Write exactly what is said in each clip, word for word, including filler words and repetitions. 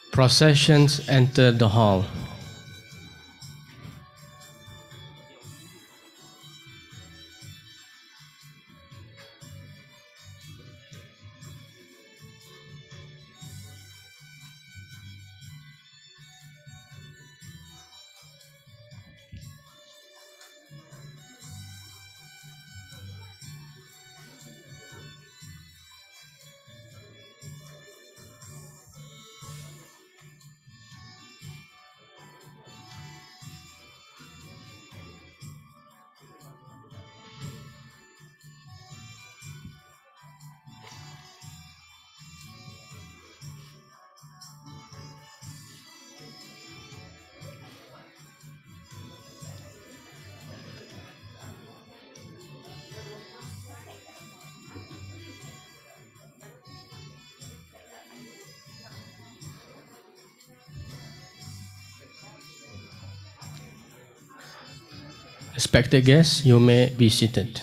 Processions enter the hall. Respected guests, you may be seated.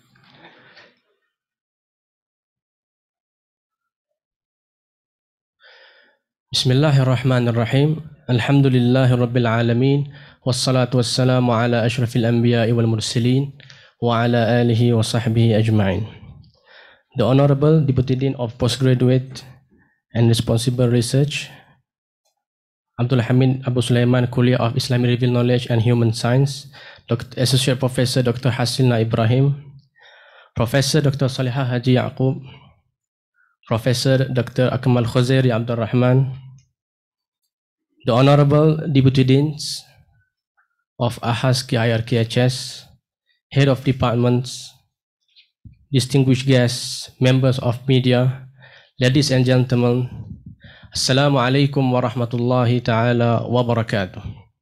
Bismillahirrahmanirrahim. Alhamdulillahi Rabbil Alamin. Wassalatu wassalamu ala ashrafil anbiya'i wal mursalin wa ala alihi wa sahbihi ajma'in. The Honorable Deputy Dean of Postgraduate and Responsible Research, Abdul Hamid Abu Sulaiman, Kuliah of Islamic Revealed Knowledge and Human Science, Doctor Associate Professor Doctor Hasilna Ibrahim, Professor Doctor Salihah Haji Yaqub, Professor Doctor Akmal Khuzairi Abdul Rahman, the Honorable Deputy Deans of AHAS K I R K H S, Head of Departments, distinguished guests, members of media, ladies and gentlemen, Assalamu alaikum wa rahmatullahi ta'ala wa barakatuh.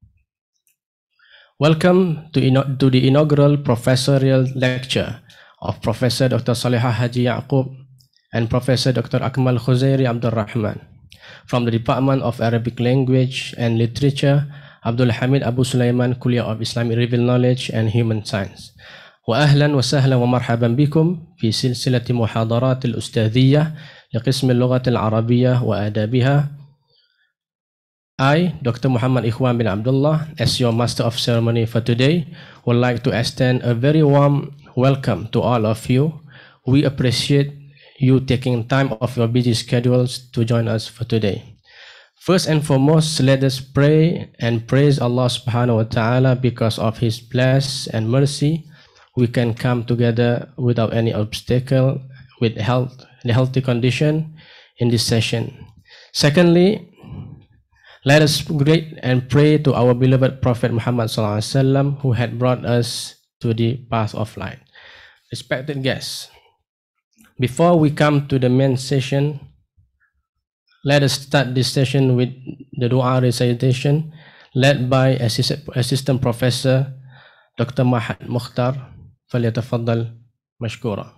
Welcome to, to the inaugural professorial lecture of Professor Doctor Salihah Haji Yaqub and Professor Doctor Akmal Khuzairi Abdul Rahman from the Department of Arabic Language and Literature, Abdul Hamid Abu Sulaiman, Kuliah of Islamic Revealed Knowledge and Human Science. وأهلا وسهلا ومرحبا بكم في سلسلة محاضرات الأستاذية لقسم اللغة العربية وآدابها. I, Doctor Muhammad Ikhwan bin Abdullah, as your Master of Ceremony for today, would like to extend a very warm welcome to all of you. We appreciate you taking time of your busy schedules to join us for today. First and foremost, let us pray and praise Allah subhanahu wa ta'ala. Because of His bless and mercy, we can come together without any obstacle, with health, healthy condition in this session. Secondly, let us greet and pray to our beloved Prophet Muhammad sallallahu alaihi wasallam, who had brought us to the path of light. Respected guests, before we come to the main session, let us start this session with the dua recitation led by Assistant, Assistant Professor Doctor Mahad Mukhtar. فليتفضل مشكورا.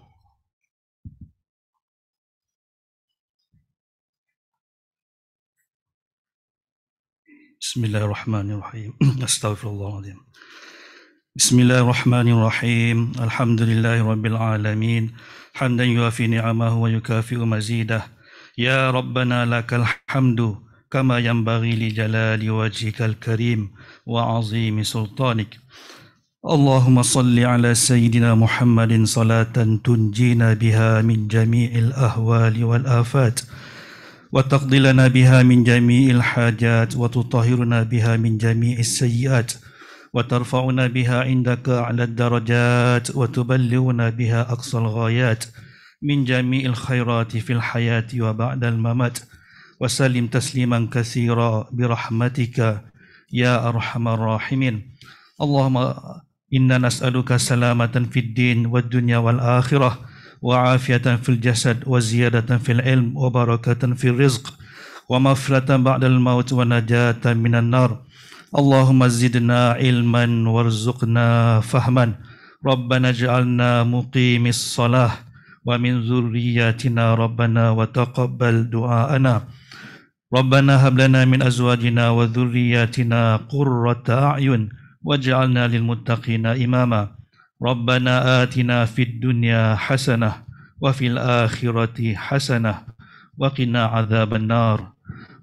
بسم الله الرحمن الرحيم. أستغفر الله العظيم. بسم الله الرحمن الرحيم. الحمد لله رب العالمين حمدا يوافي نعمه ويكافئ مزيده. يا ربنا لك الحمد كما ينبغي لجلال وجهك الكريم وعظيم سلطانك. اللهم صل على سيدنا محمد صلاة تنجينا بها من جميع الأهوال والآفات، وتقضي لنا بها من جميع الحاجات، وتطهرنا بها من جميع السيئات، وترفعنا بها عندك أعلى الدرجات، وتبلغنا بها أقصى الغايات من جميع الخيرات في الحياة وبعد الممات. وسلم تسليما كثيرا برحمتك يا أرحم الراحمين. اللهم إنا نسألك سلامة في الدين والدنيا والآخرة، وعافية في الجسد، وزيادة في العلم، وبركة في الرزق، ومغفرة بعد الموت، ونجاة من النار. اللهم زدنا علما وارزقنا فهما. ربنا اجعلنا مقيم الصلاة ومن ذرياتنا ربنا وتقبل دعاءنا. ربنا هب لنا من أزواجنا وذرياتنا قرة أعين واجعلنا للمتقين إماما. ربنا آتنا في الدنيا حسنة وفي الآخرة حسنة وقنا عذاب النار.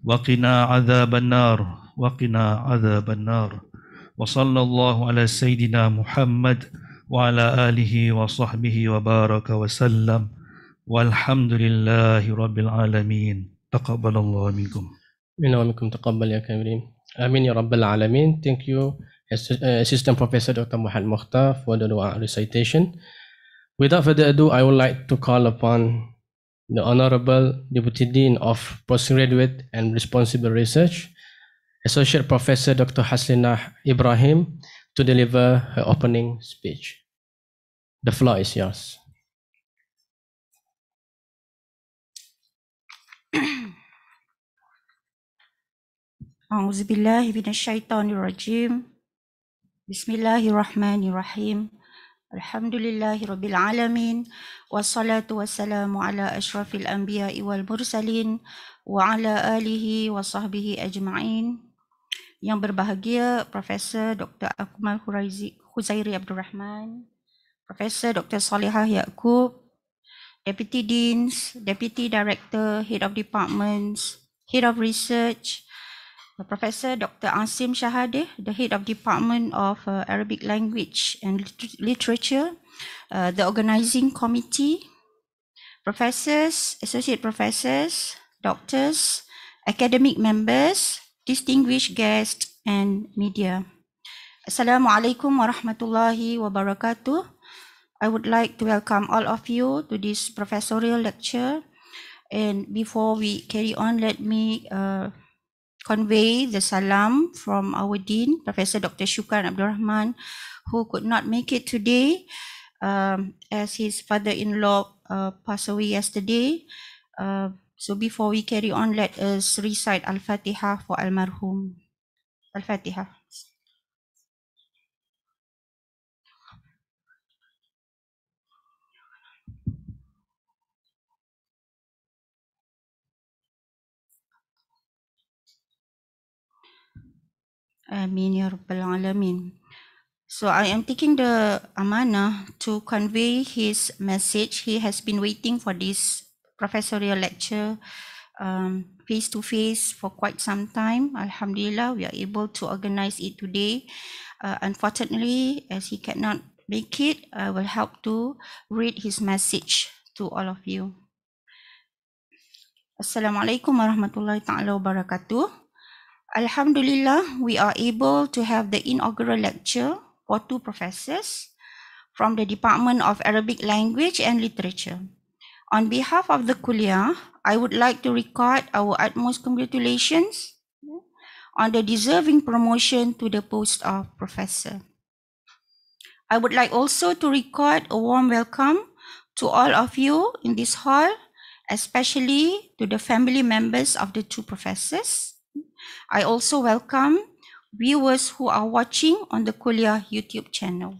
وقنا عذاب النار وقنا عذاب النار وصلى الله على سيدنا محمد وعلى آله وصحبه وبارك وسلم والحمد لله رب العالمين تقبل الله منكم. منا ومنكم تقبل يا كريم. آمين يا رب العالمين. Thank you, Assistant Professor Doctor Muhammad Mokhtar, for the dua recitation. Without further ado, I would like to call upon the Honorable Deputy Dean of Postgraduate and Responsible Research, Associate Professor Doctor Haslinah Ibrahim, to deliver her opening speech. The floor is yours. أعوذ بالله من الشيطان الرجيم بسم الله الرحمن الرحيم الحمد لله رب العالمين والصلاة والسلام على أشرف الأنبياء والمرسلين وعلى آله وصحبه أجمعين. Yang berbahagia Profesor Doktor Akmal Khuzairi Abdul Rahman, Profesor Doktor Salihah Yaakob, Deputy Deans, Deputy Director, Head of Departments, Head of Research, Professor Doctor Asim Shahadeh, the Head of Department of uh, Arabic Language and Liter- Literature, uh, the Organizing Committee, Professors, Associate Professors, Doctors, Academic Members, distinguished guests and media. Assalamualaikum warahmatullahi wabarakatuh. I would like to welcome all of you to this professorial lecture. And before we carry on, let me uh, convey the salam from our Dean, Professor Doctor Shukran Abdul Rahman, who could not make it today um, as his father-in-law uh, passed away yesterday. Uh, so before we carry on, let us recite Al-Fatiha for Almarhum. Al-Fatiha. Amin ya Rabbal Alamin. So I am taking the amanah to convey his message. He has been waiting for this professorial lecture um, face to face for quite some time. Alhamdulillah, we are able to organize it today. Uh, unfortunately, as he cannot make it, I will help to read his message to all of you. Assalamualaikum warahmatullahi ta'ala wabarakatuh. Alhamdulillah, we are able to have the inaugural lecture for two professors from the Department of Arabic Language and Literature. On behalf of the Kuliah, I would like to record our utmost congratulations on the deserving promotion to the post of professor. I would like also to record a warm welcome to all of you in this hall, especially to the family members of the two professors. I also welcome viewers who are watching on the Kuliah YouTube channel.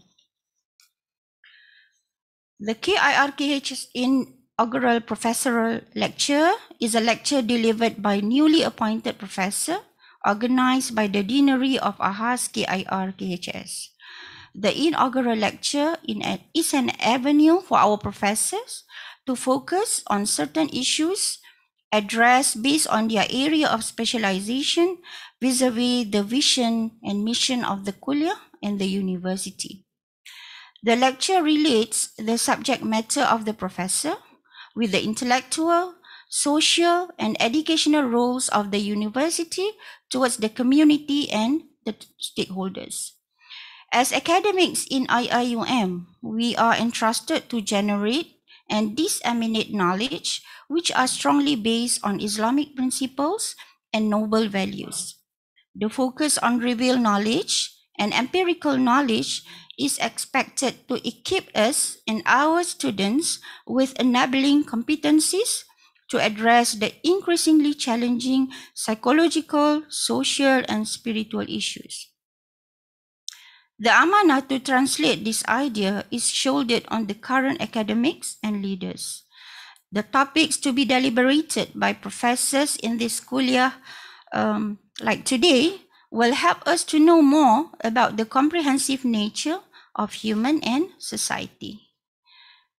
The K I R K H inaugural professorial lecture is a lecture delivered by newly appointed professor, organized by the Deanery of Ahas K I R K H S. The inaugural lecture in a, is an avenue for our professors to focus on certain issues addressed based on their area of specialization vis-a-vis the vision and mission of the Kuliah and the university. The lecture relates the subject matter of the professor with the intellectual, social, and educational roles of the university towards the community and the stakeholders. As academics in I I U M, we are entrusted to generate and disseminate knowledge which are strongly based on Islamic principles and noble values. The focus on revealed knowledge and empirical knowledge is expected to equip us and our students with enabling competencies to address the increasingly challenging psychological, social, and spiritual issues. The amanah to translate this idea is shouldered on the current academics and leaders. The topics to be deliberated by professors in this kuliah, um, like today, will help us to know more about the comprehensive nature of human and society.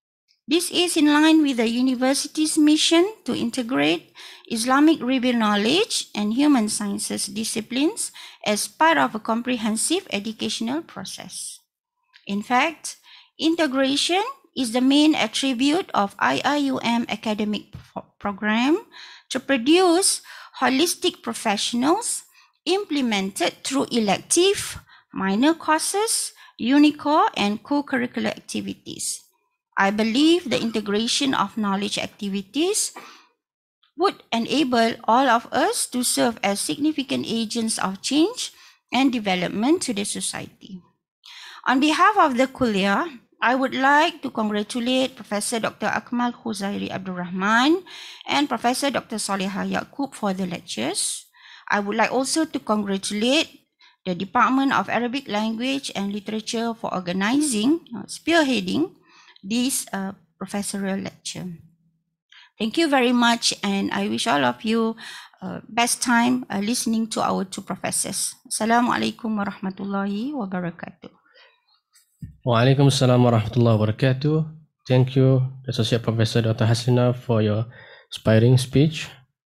This is in line with the university's mission to integrate Islamic revealed knowledge and human sciences disciplines as part of a comprehensive educational process. In fact, integration is the main attribute of I I U M academic pro- program to produce holistic professionals implemented through elective, minor courses, UNICORE, and co-curricular activities. I believe the integration of knowledge activities would enable all of us to serve as significant agents of change and development to the society. On behalf of the Kuliah, I would like to congratulate Professor Doctor Akmal Khuzairi Abdul Rahman and Professor Doctor Salihah Yaqub for the lectures. I would like also to congratulate the Department of Arabic Language and Literature for organizing, uh, spearheading this uh, professorial lecture. Thank you very much, and I wish all of you uh, best time uh, listening to our two professors. Assalamualaikum warahmatullahi wabarakatuh. Waalaikumsalam warahmatullahi wabarakatuh. Thank you, Associate Professor Doctor Hasina, for your inspiring speech.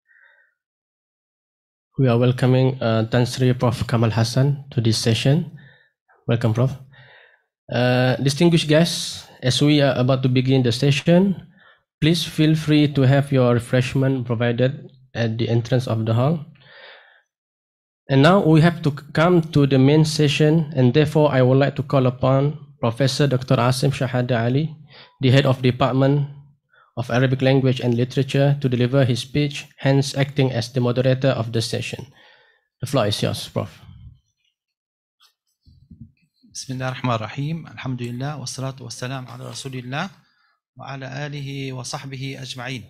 We are welcoming uh, Tan Sri Professor Kamal Hassan to this session. Welcome, Prof. Uh, distinguished guests, as we are about to begin the session, please feel free to have your refreshment provided at the entrance of the hall. And now we have to come to the main session, and therefore I would like to call upon Professor Doctor Asim Shahada Ali, the head of Department of Arabic Language and Literature, to deliver his speech, hence acting as the moderator of the session. The floor is yours, Prof. بسم الله الرحمن الرحيم الحمد لله والصلاة والسلام على رسول الله وعلى آله وصحبه أجمعين.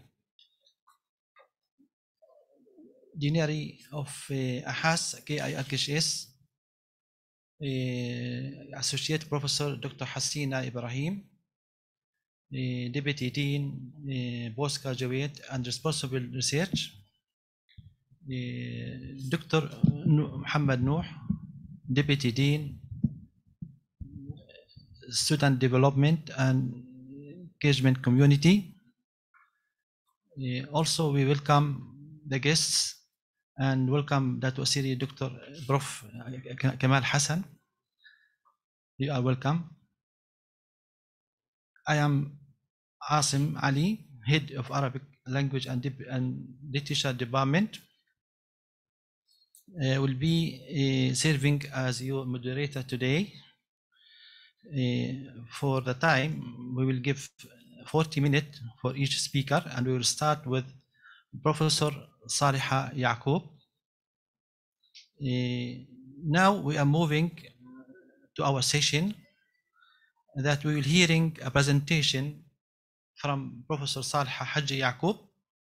Deanery of uh, AHAS K I R K H S, uh, Associate Professor Doctor Hasina Ibrahim, uh, Deputy Dean, uh, Postgraduate and Responsible Research, uh, Doctor Muhammad Noor, Deputy Dean, Student Development and Engagement Community. Uh, also, we welcome the guests and welcome Datu Asiri Doctor Prof Kamal Hassan. You are welcome. I am Asim Ali, Head of Arabic Language and, Dip and Literature Department. I uh, will be uh, serving as your moderator today. Uh, for the time, we will give forty minutes for each speaker, and we will start with Professor Salihah Yaqub. Uh, now we are moving to our session that we will hearing a presentation from Professor Salihah Haji Yaqub,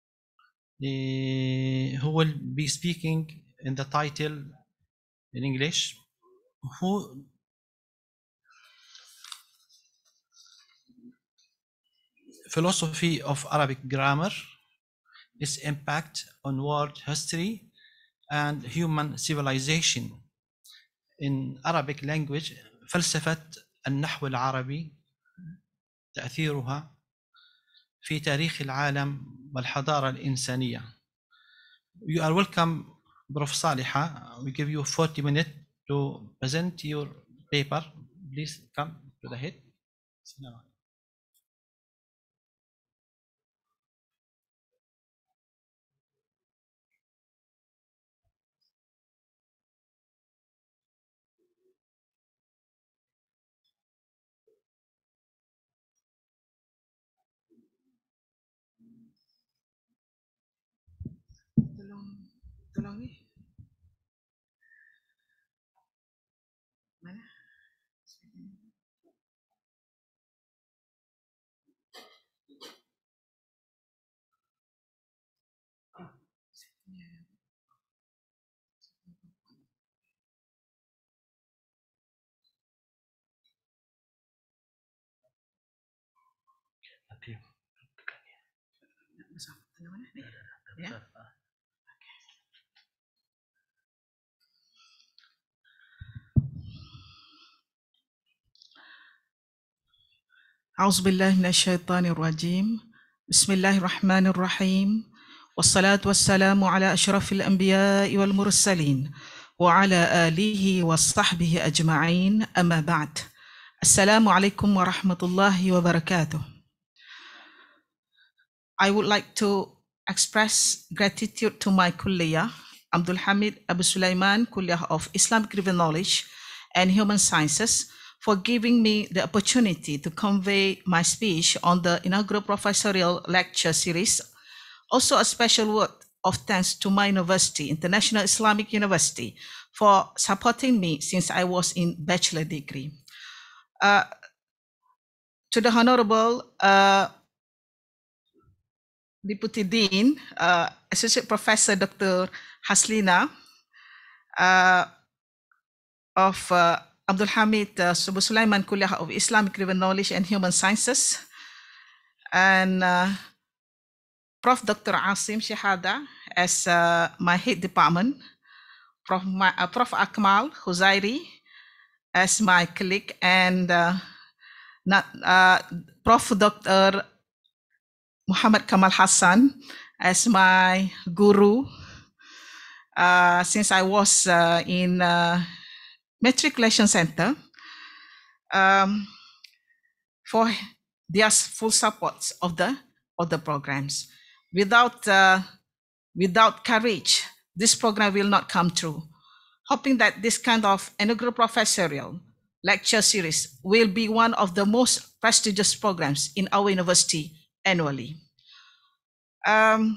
uh, who will be speaking in the title in English, who Philosophy of Arabic Grammar, its impact on world history and human civilization. In Arabic language, فلسفة النحو العربي تأثيرها في تاريخ العالم والحضارة الإنسانية. You are welcome, Prof Salihah. We give you forty minutes to present your paper. Please come to the head. Tolong, tolong ni. Mana? Okay. Ya. أعوذ بالله من الشيطان الرجيم بسم الله الرحمن الرحيم والصلاة والسلام على أشرف الأنبياء والمرسلين وعلى آله وصحبه أجمعين أما بعد السلام عليكم ورحمة الله وبركاته. I would like to express gratitude to my kulliyah, Abdul Hamid Abu Sulaiman Kulliyah of Islamic River Knowledge and Human Sciences, for giving me the opportunity to convey my speech on the inaugural professorial lecture series. Also a special word of thanks to my university, International Islamic University, for supporting me since I was in bachelor degree. Uh, to the Honorable uh, Deputy Dean, uh, Associate Professor Doctor Haslina uh, of uh, Abdul Hamid uh, Abu Sulaiman Kulliyah of Islamic River Knowledge and Human Sciences, and uh, Professor Doctor Asim Shahada as uh, my head department, Prof Ma uh, Professor Akmal Khuzairi as my colleague, and uh, not, uh, Professor Doctor Muhammad Kamal Hassan as my guru, uh, since I was uh, in uh, Matriculation Center, um, for their full support of the of the programs. Without uh, without courage, this program will not come true. Hoping that this kind of inaugural professorial lecture series will be one of the most prestigious programs in our university annually. Um,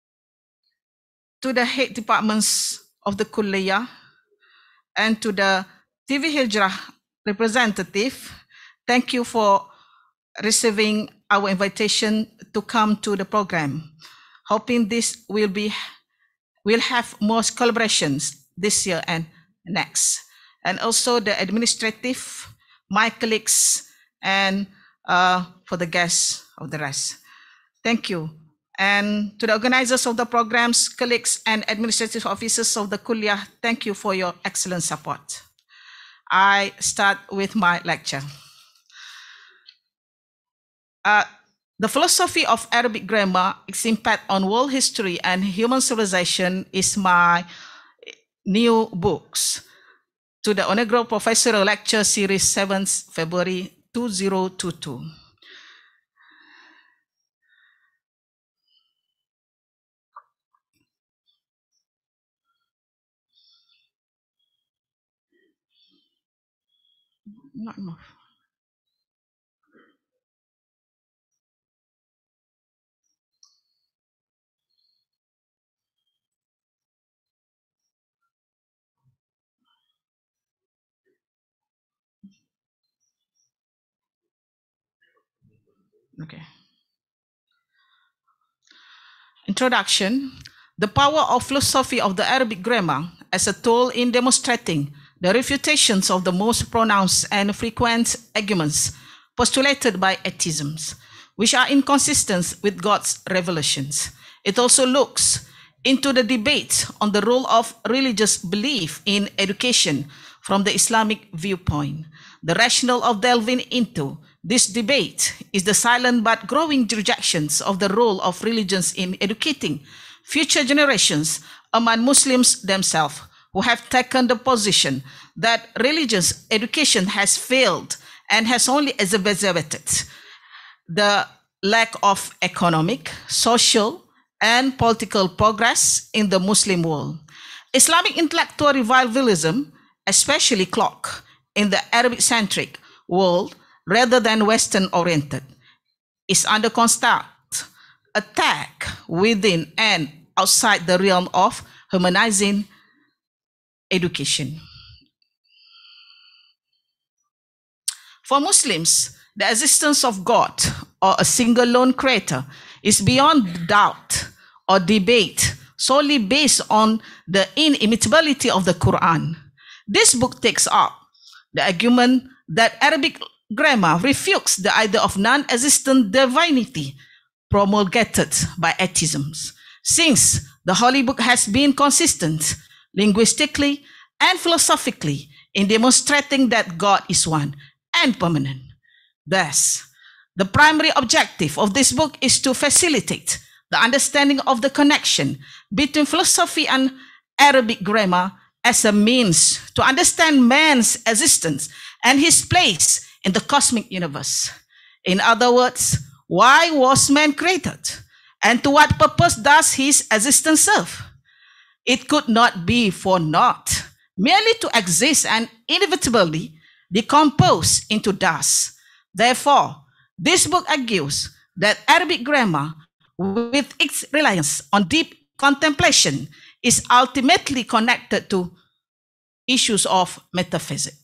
to the head departments of the Kulliyah and to the T V Hijrah representative, thank you for receiving our invitation to come to the program. Hoping this will be, will have more collaborations this year and next. And also the administrative, my colleagues, and uh, for the guests of the rest. Thank you. And to the organizers of the programs, colleagues, and administrative officers of the Kulliyah, thank you for your excellent support. I start with my lecture. Uh, the philosophy of Arabic grammar, its impact on world history and human civilization is my new books to the inaugural professorial lecture series, seventh February two thousand twenty-two. Not enough. Okay. Introduction. The power of philosophy of the Arabic grammar as a tool in demonstrating the refutations of the most pronounced and frequent arguments postulated by atheisms, which are inconsistent with God's revelations. It also looks into the debate on the role of religious belief in education from the Islamic viewpoint. The rationale of delving into this debate is the silent but growing rejections of the role of religions in educating future generations among Muslims themselves, who have taken the position that religious education has failed and has only exacerbated the lack of economic, social, and political progress in the Muslim world. Islamic intellectual revivalism, especially clocked in the Arabic-centric world rather than Western-oriented, is under constant attack within and outside the realm of humanizing education. For Muslims, the existence of God or a single lone creator is beyond doubt or debate solely based on the inimitability of the Quran. This book takes up the argument that Arabic grammar refutes the idea of non-existent divinity promulgated by atheisms, since the Holy Book has been consistent linguistically and philosophically in demonstrating that God is one and permanent. Thus, The primary objective of this book is to facilitate the understanding of the connection between philosophy and Arabic grammar as a means to understand man's existence and his place in the cosmic universe. In other words, why was man created? And to what purpose does his existence serve? It could not be for naught, merely to exist and inevitably decompose into dust. Therefore, this book argues that Arabic grammar, with its reliance on deep contemplation, is ultimately connected to issues of metaphysics.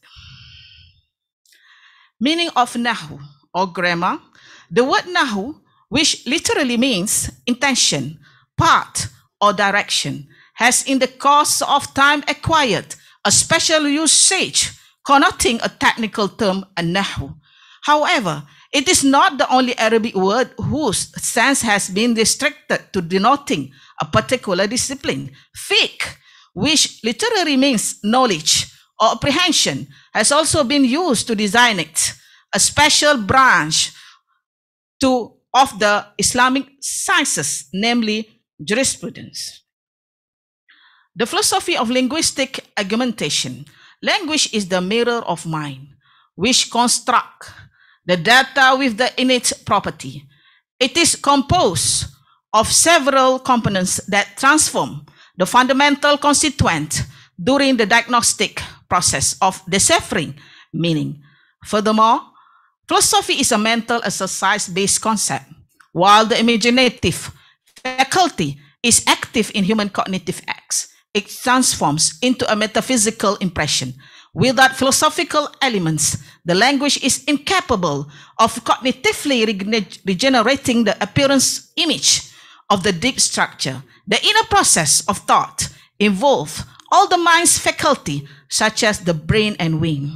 Meaning of Nahu or grammar. The word Nahu, which literally means intention, path, or direction, has in the course of time acquired a special usage connoting a technical term, a Nahu. However, it is not the only Arabic word whose sense has been restricted to denoting a particular discipline. Fiqh, which literally means knowledge or apprehension, has also been used to designate a special branch to, of the Islamic sciences, namely jurisprudence. The philosophy of linguistic argumentation. Language is the mirror of mind, which constructs the data with the innate property. It is composed of several components that transform the fundamental constituent during the diagnostic process of deciphering meaning. Furthermore, philosophy is a mental exercise-based concept, while the imaginative faculty is active in human cognitive acts. It transforms into a metaphysical impression. Without philosophical elements, the language is incapable of cognitively regenerating the appearance image of the deep structure. The inner process of thought involves all the mind's faculty, such as the brain and wing.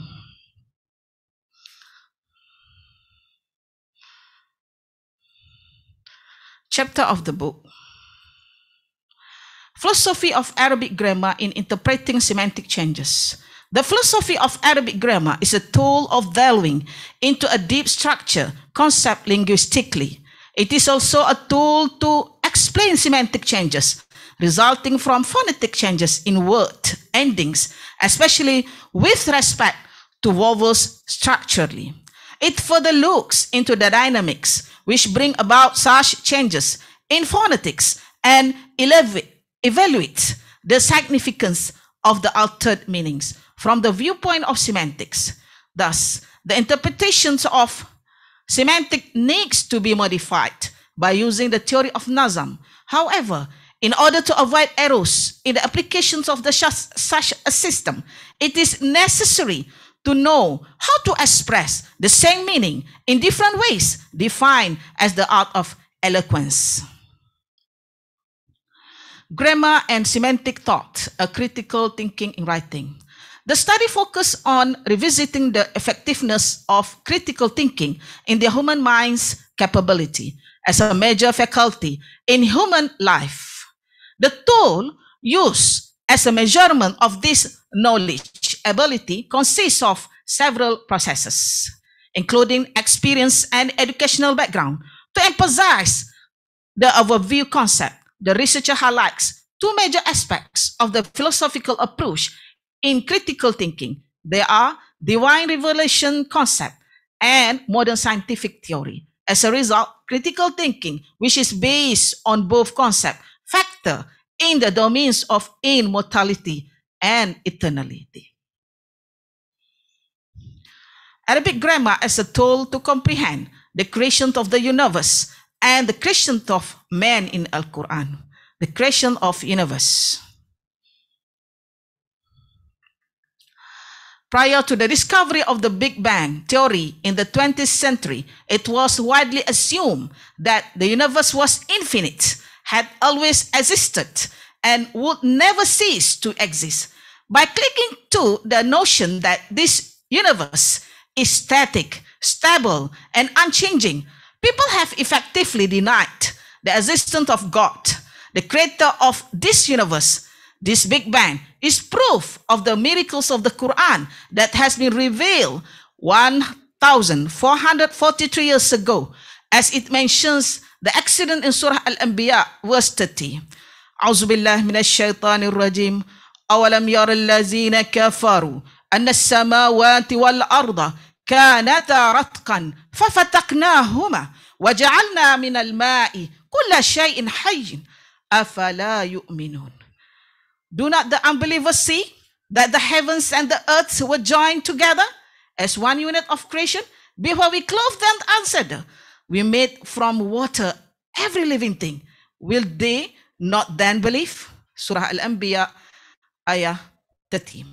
Chapter of the book. Philosophy of Arabic grammar in interpreting semantic changes. The philosophy of Arabic grammar is a tool of delving into a deep structure concept linguistically. It is also a tool to explain semantic changes resulting from phonetic changes in word endings, especially with respect to vowels structurally. It further looks into the dynamics which bring about such changes in phonetics and evaluate the significance of the altered meanings from the viewpoint of semantics. Thus, the interpretations of semantic needs to be modified by using the theory of Nazam. However, in order to avoid errors in the applications of the such a system, it is necessary to know how to express the same meaning in different ways, defined as the art of eloquence. Grammar and semantic thought, a critical thinking in writing. The study focused on revisiting the effectiveness of critical thinking in the human mind's capability as a major faculty in human life. The tool used as a measurement of this knowledge ability consists of several processes, including experience and educational background. To emphasize the overview concept, the researcher highlights two major aspects of the philosophical approach in critical thinking. They are divine revelation concept and modern scientific theory. As a result, critical thinking, which is based on both concepts, factor in the domains of immortality and eternality. Arabic grammar as a tool to comprehend the creation of the universe and the creation of man in Al-Quran. The creation of universe. Prior to the discovery of the Big Bang theory in the twentieth century, it was widely assumed that the universe was infinite, had always existed, and would never cease to exist. By clicking to the notion that this universe is static, stable, and unchanging, people have effectively denied the existence of God, the creator of this universe. This Big Bang is proof of the miracles of the Quran that has been revealed one thousand four hundred forty-three years ago, as it mentions the accident in Surah Al-Anbiya, verse thirty. أعوذ بالله من الشيطان الرجيم أولم ير الذين كفروا أن السماوات والأرض كانتا رتقا ففتقناهما وجعلنا من الماء كل شيء حي أفلا يؤمنون. Do not the unbelievers see that the heavens and the earth were joined together as one unit of creation? Before we clothed them, answered, we made from water every living thing. Will they not then believe? Surah Al-Anbiya, ayah thirty.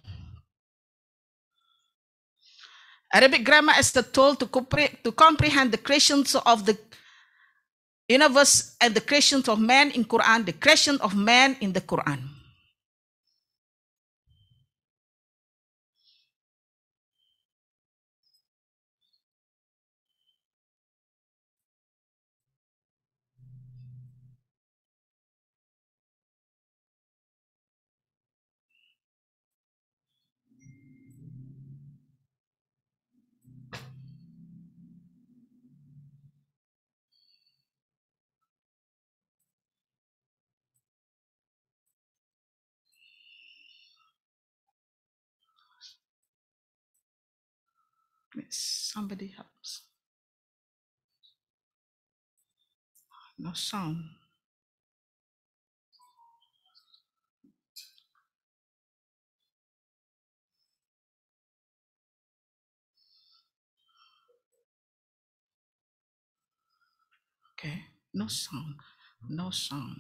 Arabic grammar is the tool to, compre- to comprehend the creations of the universe and the creations of man in Quran, the creation of man in the Quran. Somebody helps. No sound. Okay, no sound, no sound.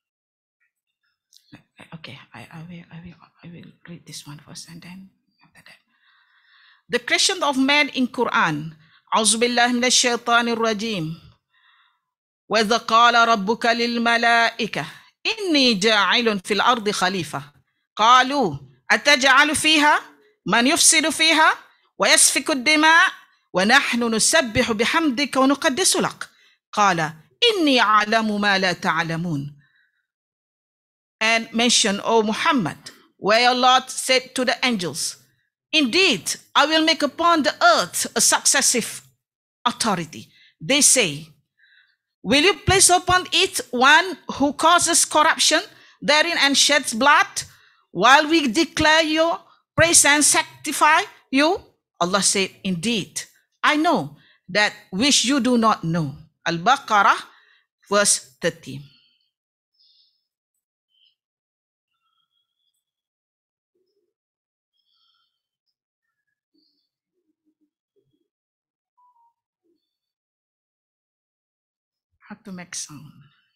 Okay, I, I will, I will, I will read this one first, and then after that. The creation of man in Quran. أعوذ بالله من الشيطان الرجيم. وإذ قال ربك للملائكة إني جاعل في الأرض خليفة قالوا أتجعل فيها من يفسد فيها ويسفك الدماء ونحن نسبح بحمدك ونقدس لك قال إني أعلم ما لا تعلمون. And mention, O Muhammad, where your Lord said to the angels, indeed, I will make upon the earth a successive authority. They say, will you place upon it one who causes corruption therein and sheds blood, while we declare your praise and sanctify you? Allah said, indeed, I know that which you do not know. Al-Baqarah, verse thirty. How to make sound.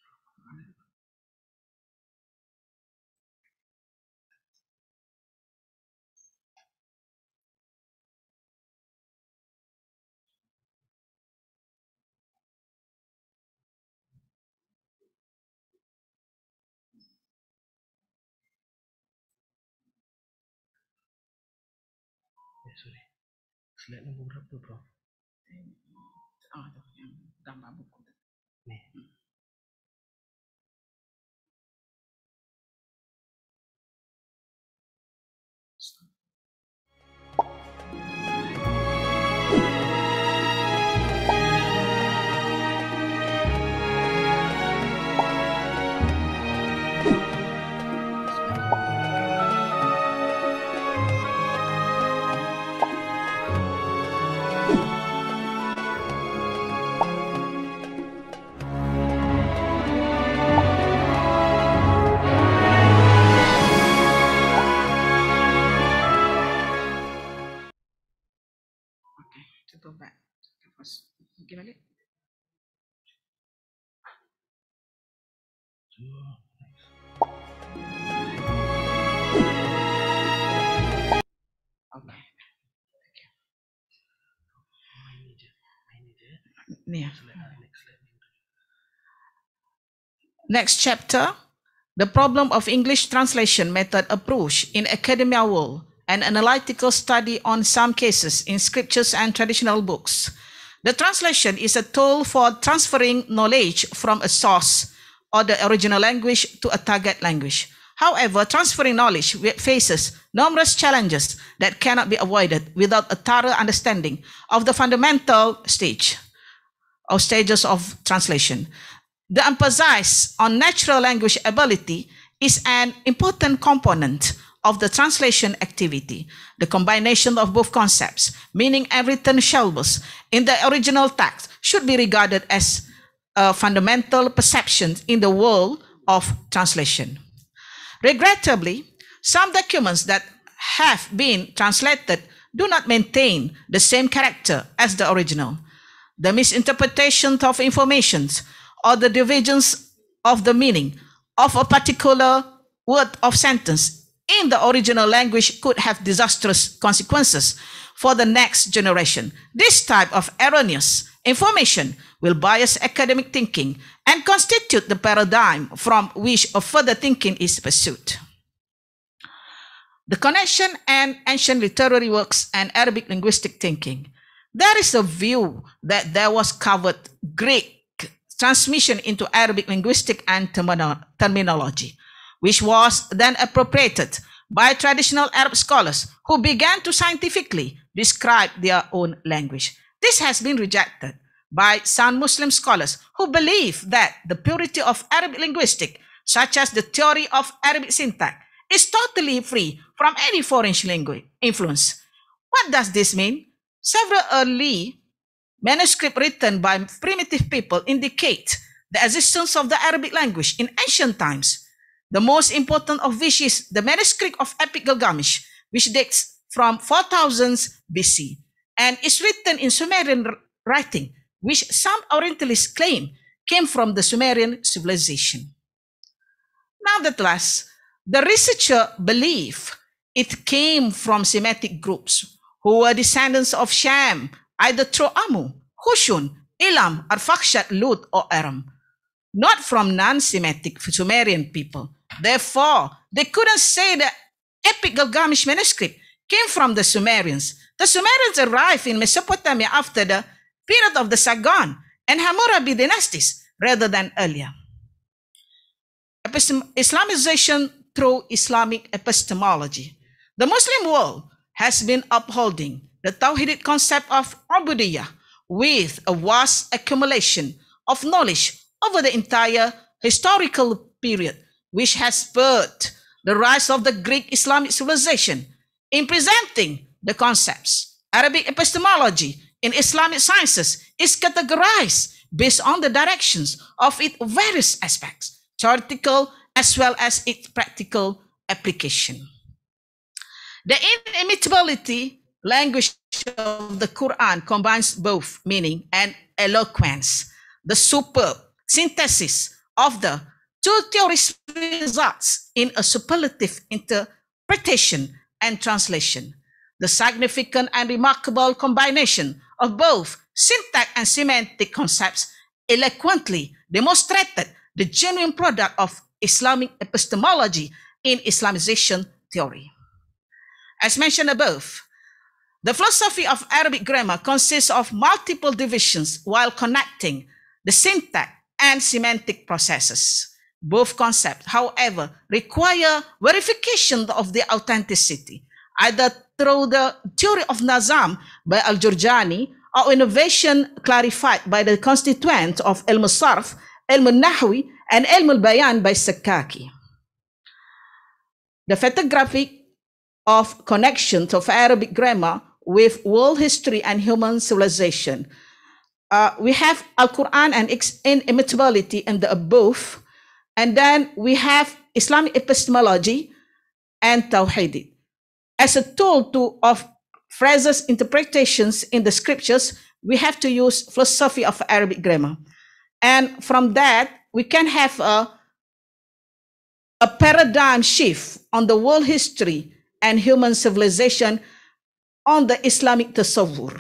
Sorry, slide nombor berapa, Prof? Ah, yang gambar buku. Ni. Okay, to go back. First, give it. Okay. Yeah. Next chapter, the problem of English translation method approach in academia world, an analytical study on some cases in scriptures and traditional books. The translation is a tool for transferring knowledge from a source or the original language to a target language. However, transferring knowledge faces numerous challenges that cannot be avoided without a thorough understanding of the fundamental stage or stages of translation. The emphasis on natural language ability is an important component of the translation activity. The combination of both concepts, meaning and written syllables in the original text, should be regarded as a fundamental perception in the world of translation. Regrettably, some documents that have been translated do not maintain the same character as the original. The misinterpretation of information or the divisions of the meaning of a particular word of sentence in the original language could have disastrous consequences for the next generation. This type of erroneous information will bias academic thinking and constitute the paradigm from which a further thinking is pursued. The connection and ancient literary works and Arabic linguistic thinking. There is a view that there was covered Greek transmission into Arabic linguistic and termino- terminology, which was then appropriated by traditional Arab scholars who began to scientifically describe their own language. This has been rejected by some Muslim scholars who believe that the purity of Arabic linguistic, such as the theory of Arabic syntax, is totally free from any foreign language influence. What does this mean? Several early manuscripts written by primitive people indicate the existence of the Arabic language in ancient times, the most important of which is the manuscript of Epic Gilgamesh, which dates from four thousand B C and is written in Sumerian writing, which some Orientalists claim came from the Sumerian civilization. Nevertheless, the researcher believe it came from Semitic groups who were descendants of Shem, either through Amu, Hushun, Elam, Arphaxad, Lut, or Aram, not from non-Semitic Sumerian people. Therefore, they couldn't say the Epic Gilgamesh manuscript came from the Sumerians. The Sumerians arrived in Mesopotamia after the period of the Sargon and Hammurabi dynasties rather than earlier. Islamization through Islamic epistemology. The Muslim world has been upholding the Tawhidic concept of Ubudiyah with a vast accumulation of knowledge over the entire historical period, which has spurred the rise of the Greek Islamic civilization. In presenting the concepts, Arabic epistemology in Islamic sciences is categorized based on the directions of its various aspects, theoretical as well as its practical application. The inimitability language of the Quran combines both meaning and eloquence. The superb synthesis of the two theories results in a superlative interpretation and translation. The significant and remarkable combination of both syntax and semantic concepts eloquently demonstrated the genuine product of Islamic epistemology in Islamization theory. As mentioned above, the philosophy of Arabic grammar consists of multiple divisions while connecting the syntax and semantic processes. Both concepts, however, require verification of their authenticity, either through the theory of Nazam by Al-Jurjani or innovation clarified by the constituents of Ilm al-Sarf, Ilm al-Nahwi, and Ilm al-Bayan by Sakaki. The photographic of connections of Arabic grammar with world history and human civilization. Uh, we have Al-Quran and its inimitability in the above, and then we have Islamic epistemology and Tawhid. As a tool to, of phrases interpretations in the scriptures, we have to use philosophy of Arabic grammar. And from that, we can have a, a paradigm shift on the world history and human civilization on the Islamic tasawwur.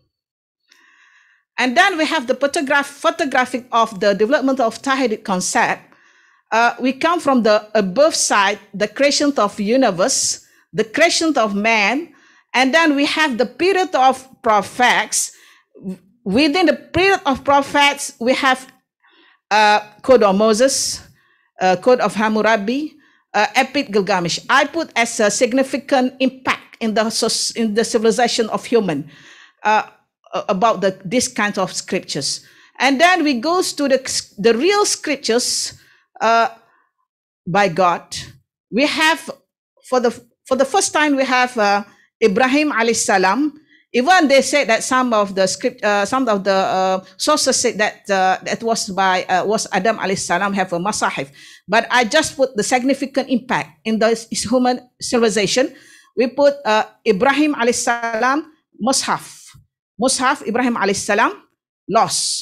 And then we have the photograph, photographic of the development of Tawhid concept. Uh, we come from the above side, the creation of universe, the creation of man, and then we have the period of prophets. Within the period of prophets, we have uh, Code of Moses, uh, Code of Hammurabi, uh, epic Gilgamesh. I put as a significant impact in the soc- in the civilization of human uh, about the this kind of scriptures. And then we goes to the the real scriptures uh, by God. We have for the for the first time we have uh, Ibrahim alayhi salam. Even they say that some of the script, uh, some of the uh, sources say that uh, that was by uh, was Adam alayhi salam have a masahif, but I just put the significant impact in the human civilization. We put uh, Ibrahim alayhi salam mushaf, mushaf Ibrahim alayhi salam lost.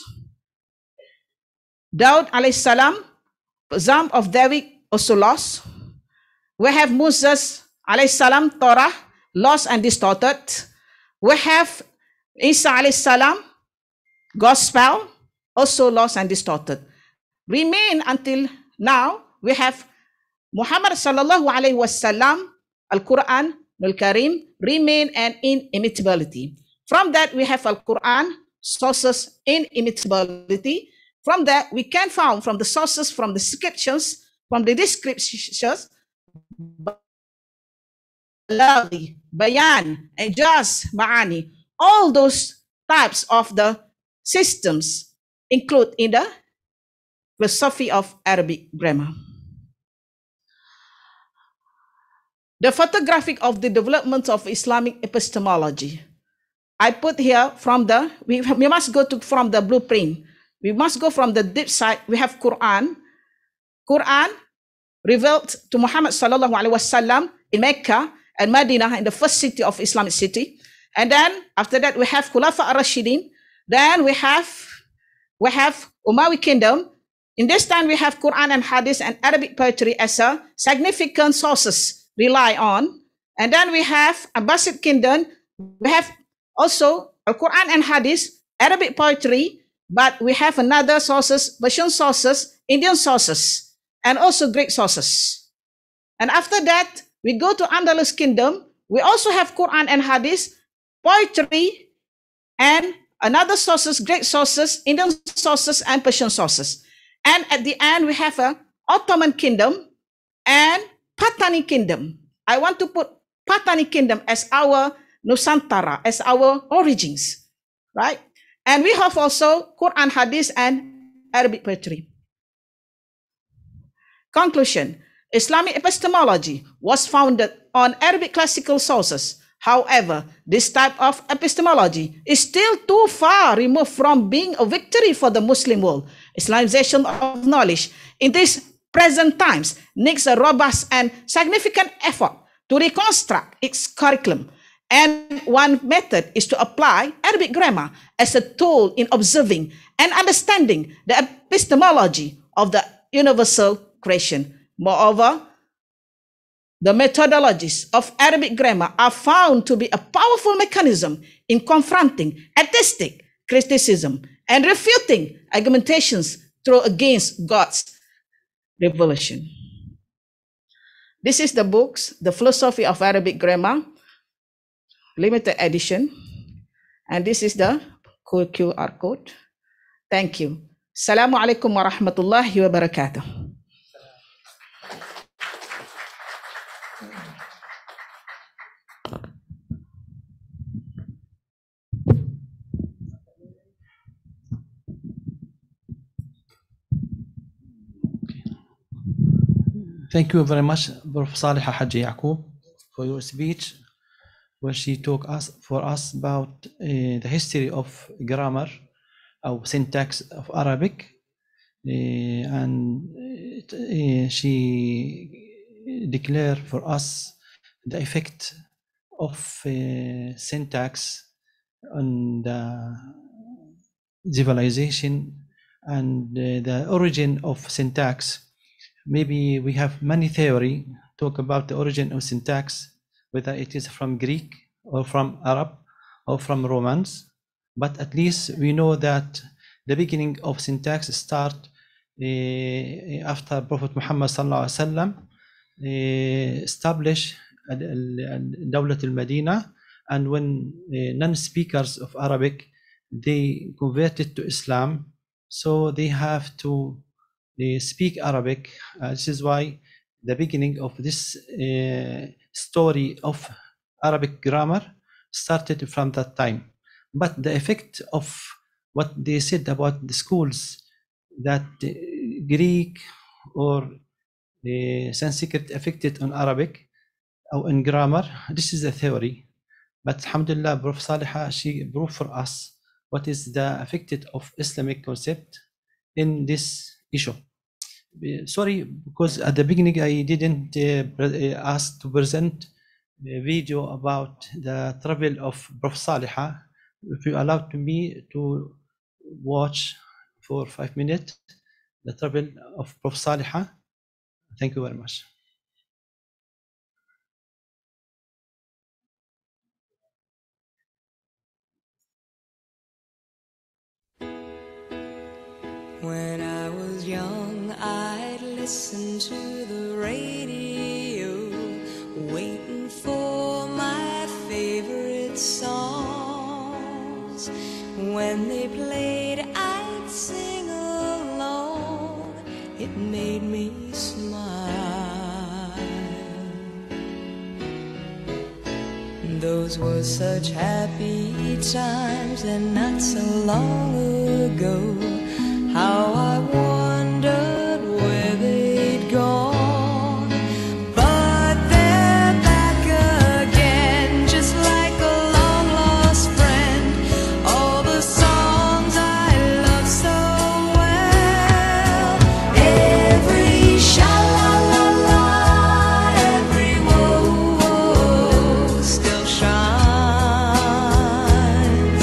Daud alayhi salam, Psalm of David also lost. We have Moses alayhi salam Torah lost and distorted. We have Isa alayhi salam, Gospel, also lost and distorted. Remain until now, we have Muhammad sallallahu alayhi wasallam, Al-Quran, Al-Karim, remain and inimitability. From that, we have Al-Quran, sources inimitability. From that, we can find from the sources, from the scriptures, from the descriptions, Bayan, Ijaz, Ma'ani, all those types of the systems include in the philosophy of Arabic grammar. The photographic of the development of Islamic epistemology. I put here from the, we, we must go to from the blueprint. We must go from the deep side. We have Quran. Quran revealed to Muhammad sallallahu alaihi wasallam in Mecca and Medina, in the first city of Islamic city. And then after that, we have Khulafa al-Rashidin. Then we have, we have Umayyad kingdom. In this time, we have Quran and Hadith and Arabic poetry as a significant sources rely on. And then we have Abbasid kingdom. We have also Quran and Hadith, Arabic poetry, but we have another sources, Persian sources, Indian sources, and also Greek sources. And after that, we go to Andalus kingdom. We also have Quran and Hadith, poetry, and another sources, Greek sources, Indian sources, and Persian sources. And at the end, we have a Ottoman kingdom and Patani kingdom. I want to put Patani kingdom as our Nusantara, as our origins, right? And we have also Quran, Hadith, and Arabic poetry. Conclusion. Islamic epistemology was founded on Arabic classical sources. However, this type of epistemology is still too far removed from being a victory for the Muslim world. Islamization of knowledge in these present times needs a robust and significant effort to reconstruct its curriculum. And one method is to apply Arabic grammar as a tool in observing and understanding the epistemology of the universal creation. Moreover, the methodologies of Arabic grammar are found to be a powerful mechanism in confronting atheistic criticism and refuting argumentations thrown against God's revelation. This is the books, The Philosophy of Arabic Grammar, limited edition. And this is the Q R code. Thank you. Assalamu alaikum wa rahmatullahi wa barakatuh. Thank you very much, Professor Saliha Haji Yaqub, for your speech, where she talked us for us about uh, the history of grammar, or syntax of Arabic, uh, and uh, she declared for us the effect of uh, syntax on the civilization and uh, the origin of syntax. Maybe we have many theory talk about the origin of syntax, whether it is from Greek or from Arab or from Romans, but at least we know that the beginning of syntax start uh, after Prophet Muhammad sallallahu alaihi wasallam uh, established Dawlat al-Madina, and when uh, non-speakers of Arabic they converted to Islam, so they have to They speak Arabic. Uh, this is why the beginning of this uh, story of Arabic grammar started from that time. But the effect of what they said about the schools, that uh, Greek or the Sanskrit affected on Arabic or in grammar, this is a theory. But alhamdulillah, Prof Saliha, she proved for us what is the effect of Islamic concept in this issue. Sorry, because at the beginning I didn't uh, ask to present a video about the travel of Prof Saliha. If you allow to me to watch for five minutes the travel of Prof Saliha, thank you very much. When I was young, I'd listen to the radio, waiting for my favorite songs. When they played, I'd sing along. It made me smile. Those were such happy times, and not so long ago. How I wondered where they'd gone, but they're back again, just like a long-lost friend. All the songs I love so well, every sha-la-la-la, every whoa-whoa still shines.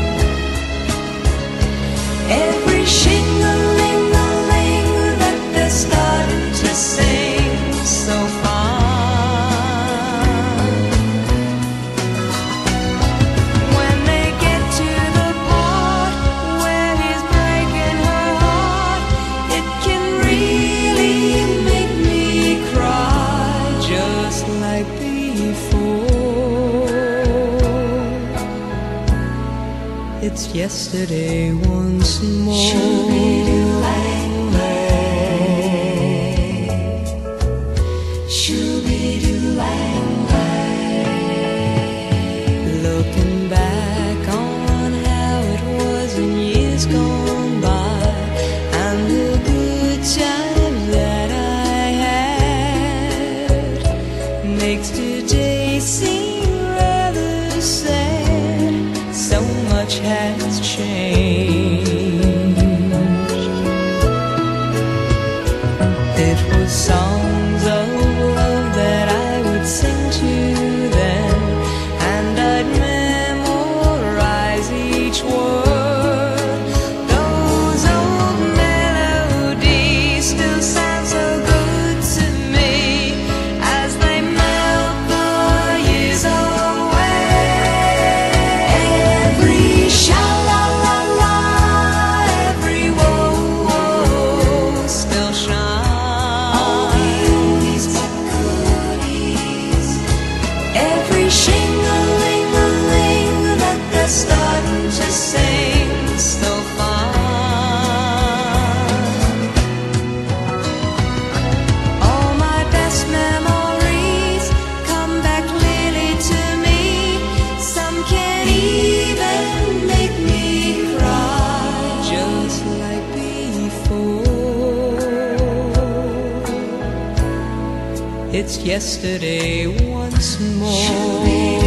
Every shing-a-ling-a-ling that they're starting to sing so fine. When they get to the part where he's breaking her heart, it can really make me cry, just like before. It's yesterday once more. Looking back on how it was in years gone by, and the good times that I had, makes today seem rather sad. So much has changed. It was songs of love that I would sing to them, and I'd memorize each word. Those old melodies still sound so good to me as they melt the years away. Every sha-la-la-la, every whoa-whoa still shines. All the oldies but goodies, every shing-a-ling-a-ling that they're starting to sing so fine. All my best memories come back clearly to me. Some can even make me cry, just like before. It's yesterday once more.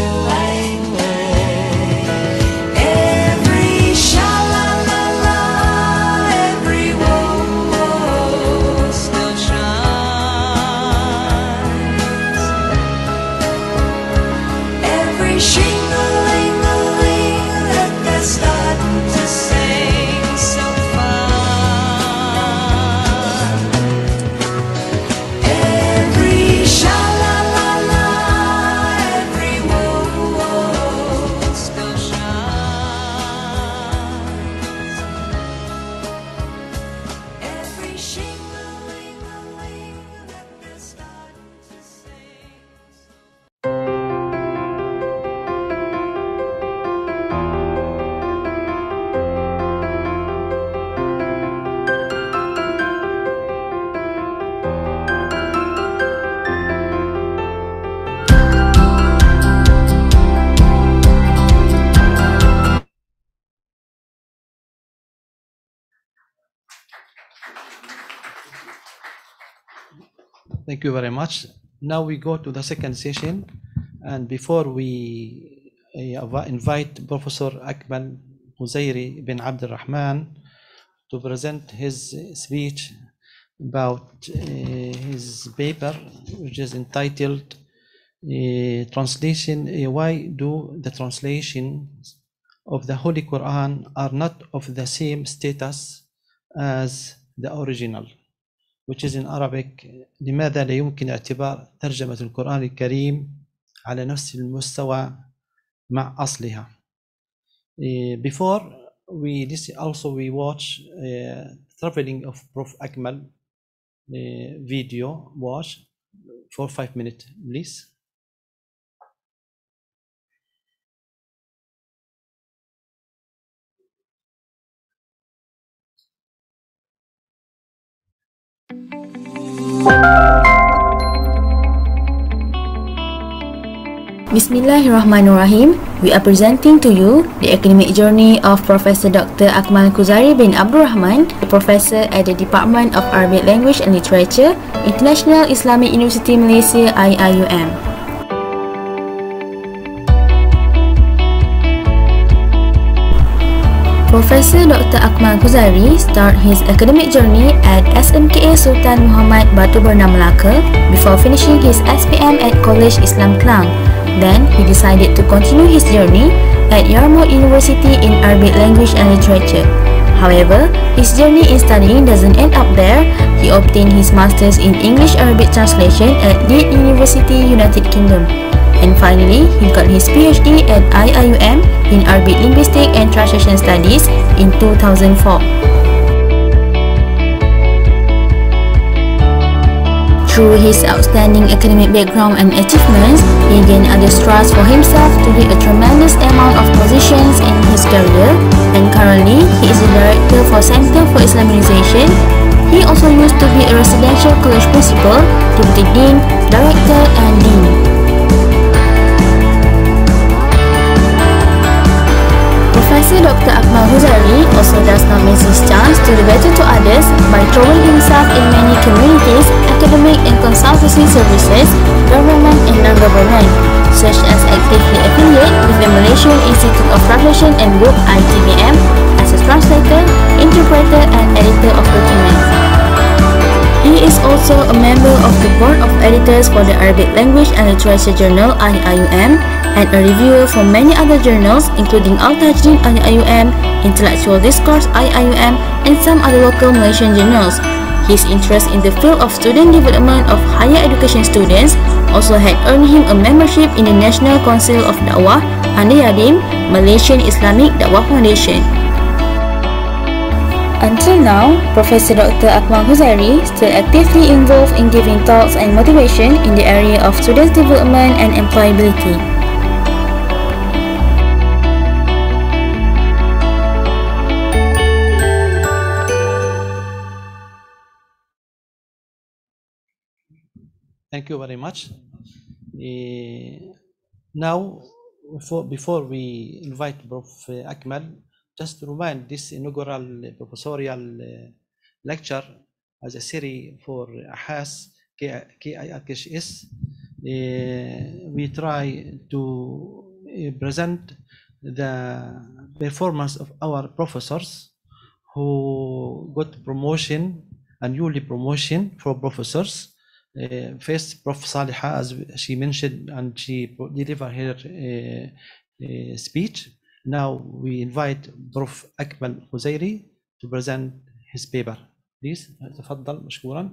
Every sha-la-la-la, every whoa-whoa still shines. Every shing-a-ling-a-ling that they're starting to sing so fine. Every sha-la-la-la, every whoa-whoa Thank you very much. Now we go to the second session, and before we uh, invite Professor Akmal Huzairi bin Abdul Rahman to present his speech about uh, his paper, which is entitled uh, Translation, uh, Why Do the Translations of the Holy Quran are not of the same status as the original, which is in Arabic. لماذا لا يمكن اعتبار ترجمة القرآن الكريم على نفس المستوى مع أصلها. Uh, before we this also we watch uh, traveling of Prof Akmal uh, video watch for five minutes, please. Bismillahirrahmanirrahim. We are presenting to you the academic journey of Professor Doctor Akmal Huzairi bin Abdul Rahman, a professor at the Department of Arabic Language and Literature, International Islamic University Malaysia I I U M. Professor Doctor Akmal Huzairi started his academic journey at S M K A Sultan Muhammad Batu Berna Melaka before finishing his S P M at College Islam Klang. Then he decided to continue his journey at Yarmouk University in Arabic Language and Literature. However, his journey in studying doesn't end up there. He obtained his Masters in English Arabic Translation at Leeds University, United Kingdom. And finally, he got his PhD at I I U M in Arabic Linguistic and Translation Studies in two thousand four. Through his outstanding academic background and achievements, he gained others' trust for himself to lead a tremendous amount of positions in his career, and currently he is the Director for Center for Islamization. He also used to be a residential college principal, Deputy Dean, Director and Dean. Professor Doctor Akmal Huzairi also does not miss his chance to do better to others by throwing himself in many communities, academic and consultancy services, government and non-government, such as actively affiliate with the Malaysian Institute of Translation and Book I T B M as a translator, interpreter and editor of documents. He is also a member of the Board of Editors for the Arabic Language and Literature Journal I I U M and a reviewer for many other journals including Al-Tajrin I I U M, Intellectual Discourse I I U M and some other local Malaysian journals. His interest in the field of student development of higher education students also had earned him a membership in the National Council of Dawah under Yadim, Malaysian Islamic Dawah Foundation. Until now, Professor Doctor Akmal Huzairi still actively involved in giving talks and motivation in the area of student development and employability. Thank you very much. Uh, now, before, before we invite Professor Akmal, just to remind this inaugural professorial uh, lecture as a series for AHAS K I R K H S. Uh, we try to uh, present the performance of our professors who got promotion and newly promotion for professors. Uh, first, Prof Saliha, as she mentioned, and she delivered her uh, uh, speech. Now we invite Prof Akmal Huzairi to present his paper. Please, تفضل مشكورا.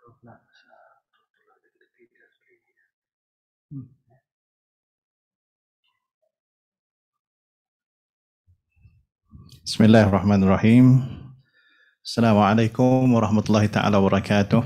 Bismillahirrahmanirrahim. Assalamualaikum warahmatullahi ta'ala wabarakatuh.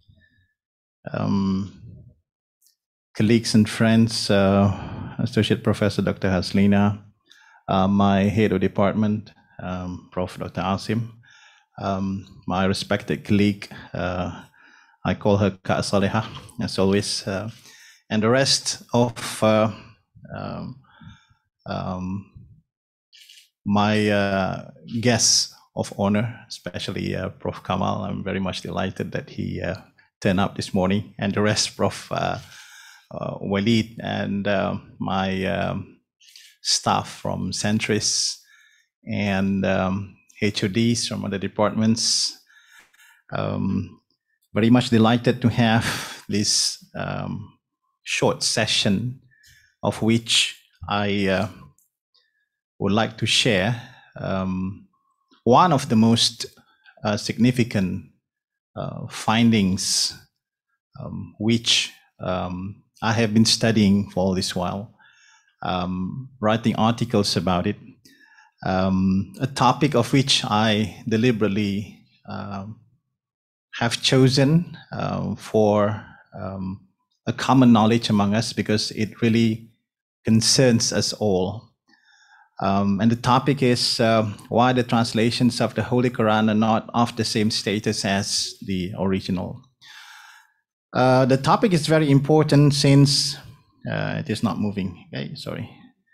Um, colleagues and friends, uh, Associate Professor Doctor Haslina, uh, my head of department, um, Professor Doctor Asim, um, my respected colleague, uh, I call her Kak Salihah, as always, uh, and the rest of uh, um, um, my uh, guests of honor, especially uh, Professor Kamal. I'm very much delighted that he uh, turned up this morning, and the rest, Professor Uh, uh, Walid, and uh, my um, staff from Centris, and um, H O Ds from other departments. Um, very much delighted to have this um, short session, of which I uh, would like to share um, one of the most uh, significant uh, findings um, which um, I have been studying for all this while, um, writing articles about it, um, a topic of which I deliberately um, have chosen uh, for um, a common knowledge among us, because it really concerns us all. Um, and the topic is uh, why the translations of the Holy Quran are not of the same status as the original. Uh, the topic is very important since uh, it is not moving. Okay, sorry.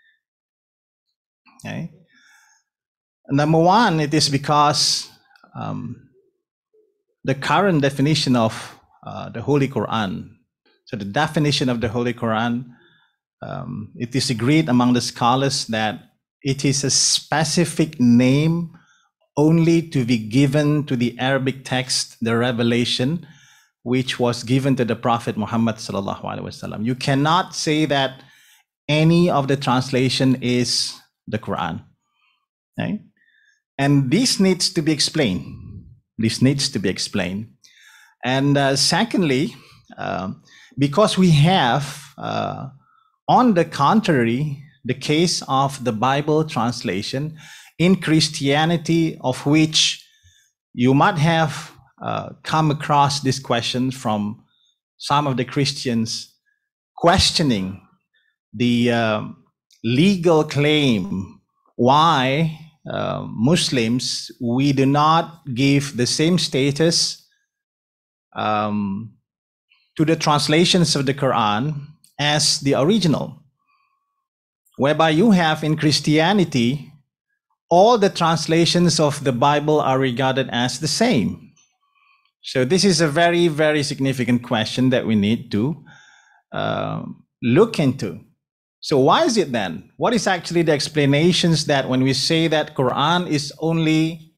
Okay. Number one, it is because um, the current definition of uh, the Holy Quran, so the definition of the Holy Quran, um, it is agreed among the scholars that it is a specific name only to be given to the Arabic text, the revelation, which was given to the Prophet Muhammad sallallahu alaihi wasallam. You cannot say that any of the translation is the Quran. Okay? And this needs to be explained. This needs to be explained. And uh, secondly, uh, because we have, uh, on the contrary, the case of the Bible translation in Christianity, of which you might have uh, come across this question from some of the Christians questioning the uh, legal claim why uh, Muslims, we do not give the same status um, to the translations of the Quran as the original, whereby you have in Christianity, all the translations of the Bible are regarded as the same. So this is a very, very significant question that we need to uh, look into. So why is it then? What is actually the explanations that when we say that Quran is only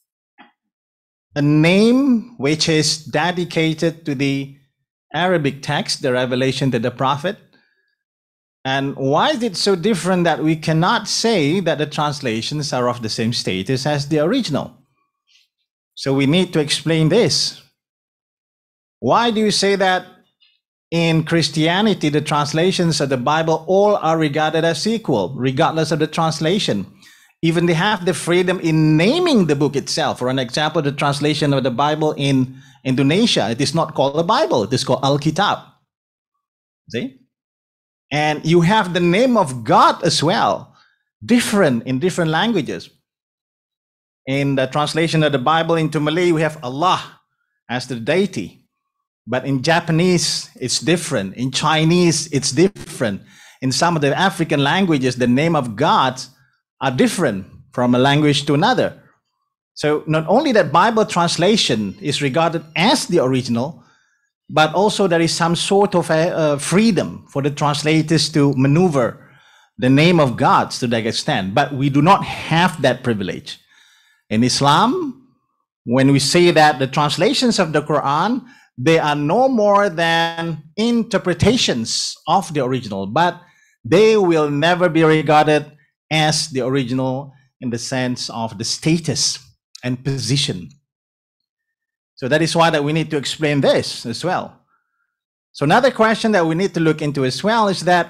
a name which is dedicated to the Arabic text, the revelation to the Prophet? And why is it so different that we cannot say that the translations are of the same status as the original? So we need to explain this. Why do you say that in Christianity, the translations of the Bible all are regarded as equal, regardless of the translation? Even they have the freedom in naming the book itself. For an example, the translation of the Bible in Indonesia, it is not called a Bible, it is called Alkitab. See? And you have the name of God as well, different in different languages. In the translation of the Bible into Malay, we have Allah as the deity. But in Japanese, it's different. In Chinese, it's different. In some of the African languages, the name of God are different from a language to another. So not only that Bible translation is regarded as the original, but also there is some sort of a, uh, freedom for the translators to maneuver the name of God to that extent. But we do not have that privilege. In Islam, when we say that the translations of the Quran, they are no more than interpretations of the original, but they will never be regarded as the original in the sense of the status and position. So that is why that we need to explain this as well. So another question that we need to look into as well is that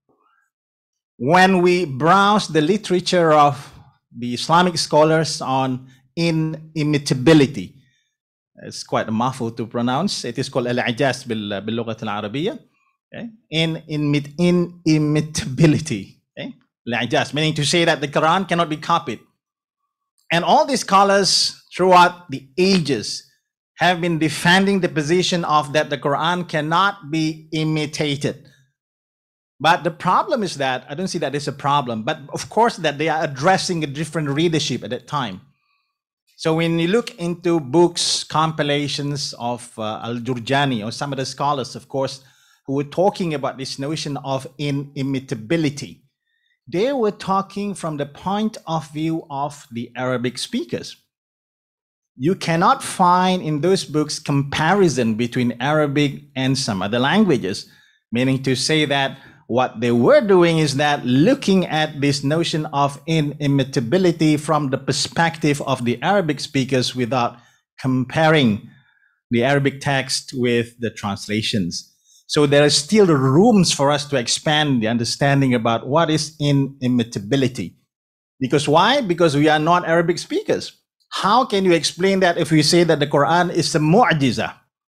when we browse the literature of the Islamic scholars on inimitability, it's quite a mouthful to pronounce. It is called al-i'jaz bil-lughat al-arabiyya. Okay? In, in, inimitability. Okay? Al-i'jaz, meaning to say that the Quran cannot be copied. And all these scholars throughout the ages have been defending the position of that the Quran cannot be imitated. But the problem is that, I don't see that as a problem, but of course that they are addressing a different readership at that time. So when you look into books, compilations of uh, Al-Jurjani or some of the scholars, of course, who were talking about this notion of inimitability, they were talking from the point of view of the Arabic speakers. You cannot find in those books comparison between Arabic and some other languages, meaning to say that what they were doing is that looking at this notion of inimitability from the perspective of the Arabic speakers without comparing the Arabic text with the translations. So there are still rooms for us to expand the understanding about what is inimitability. Because why? Because we are not Arabic speakers. How can you explain that if we say that the Quran is a mu'jiza?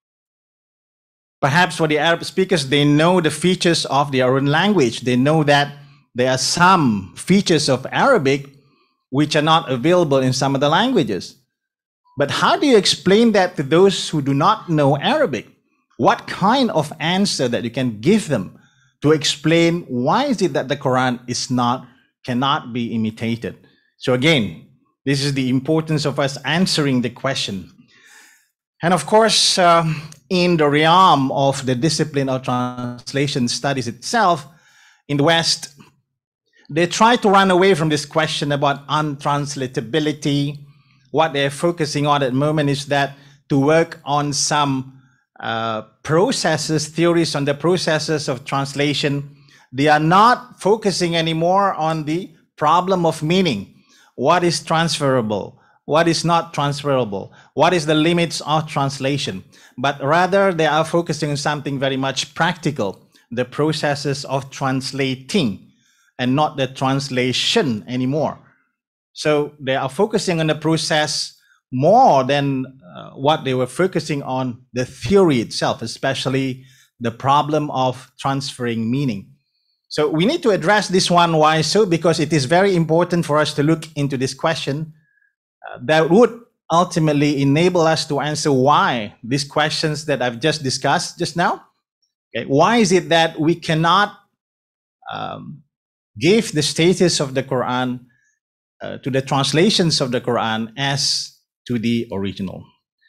Perhaps for the Arab speakers, they know the features of their own language. They know that there are some features of Arabic which are not available in some of the languages. But how do you explain that to those who do not know Arabic? What kind of answer that you can give them to explain why is it that the Quran is not, cannot be imitated? So again, this is the importance of us answering the question. And of course, uh, in the realm of the discipline of translation studies itself, in the West, they try to run away from this question about untranslatability. What they're focusing on at the moment is that to work on some uh, processes, theories on the processes of translation. They are not focusing anymore on the problem of meaning. What is transferable? What is not transferable? What is the limits of translation? But rather they are focusing on something very much practical, the processes of translating and not the translation anymore. So they are focusing on the process more than uh, what they were focusing on the theory itself, especially the problem of transferring meaning. So we need to address this one. Why so? Because it is very important for us to look into this question uh, that would ultimately enable us to answer why these questions that I've just discussed just now. Okay, why is it that we cannot um, give the status of the Quran uh, to the translations of the Quran as to the original?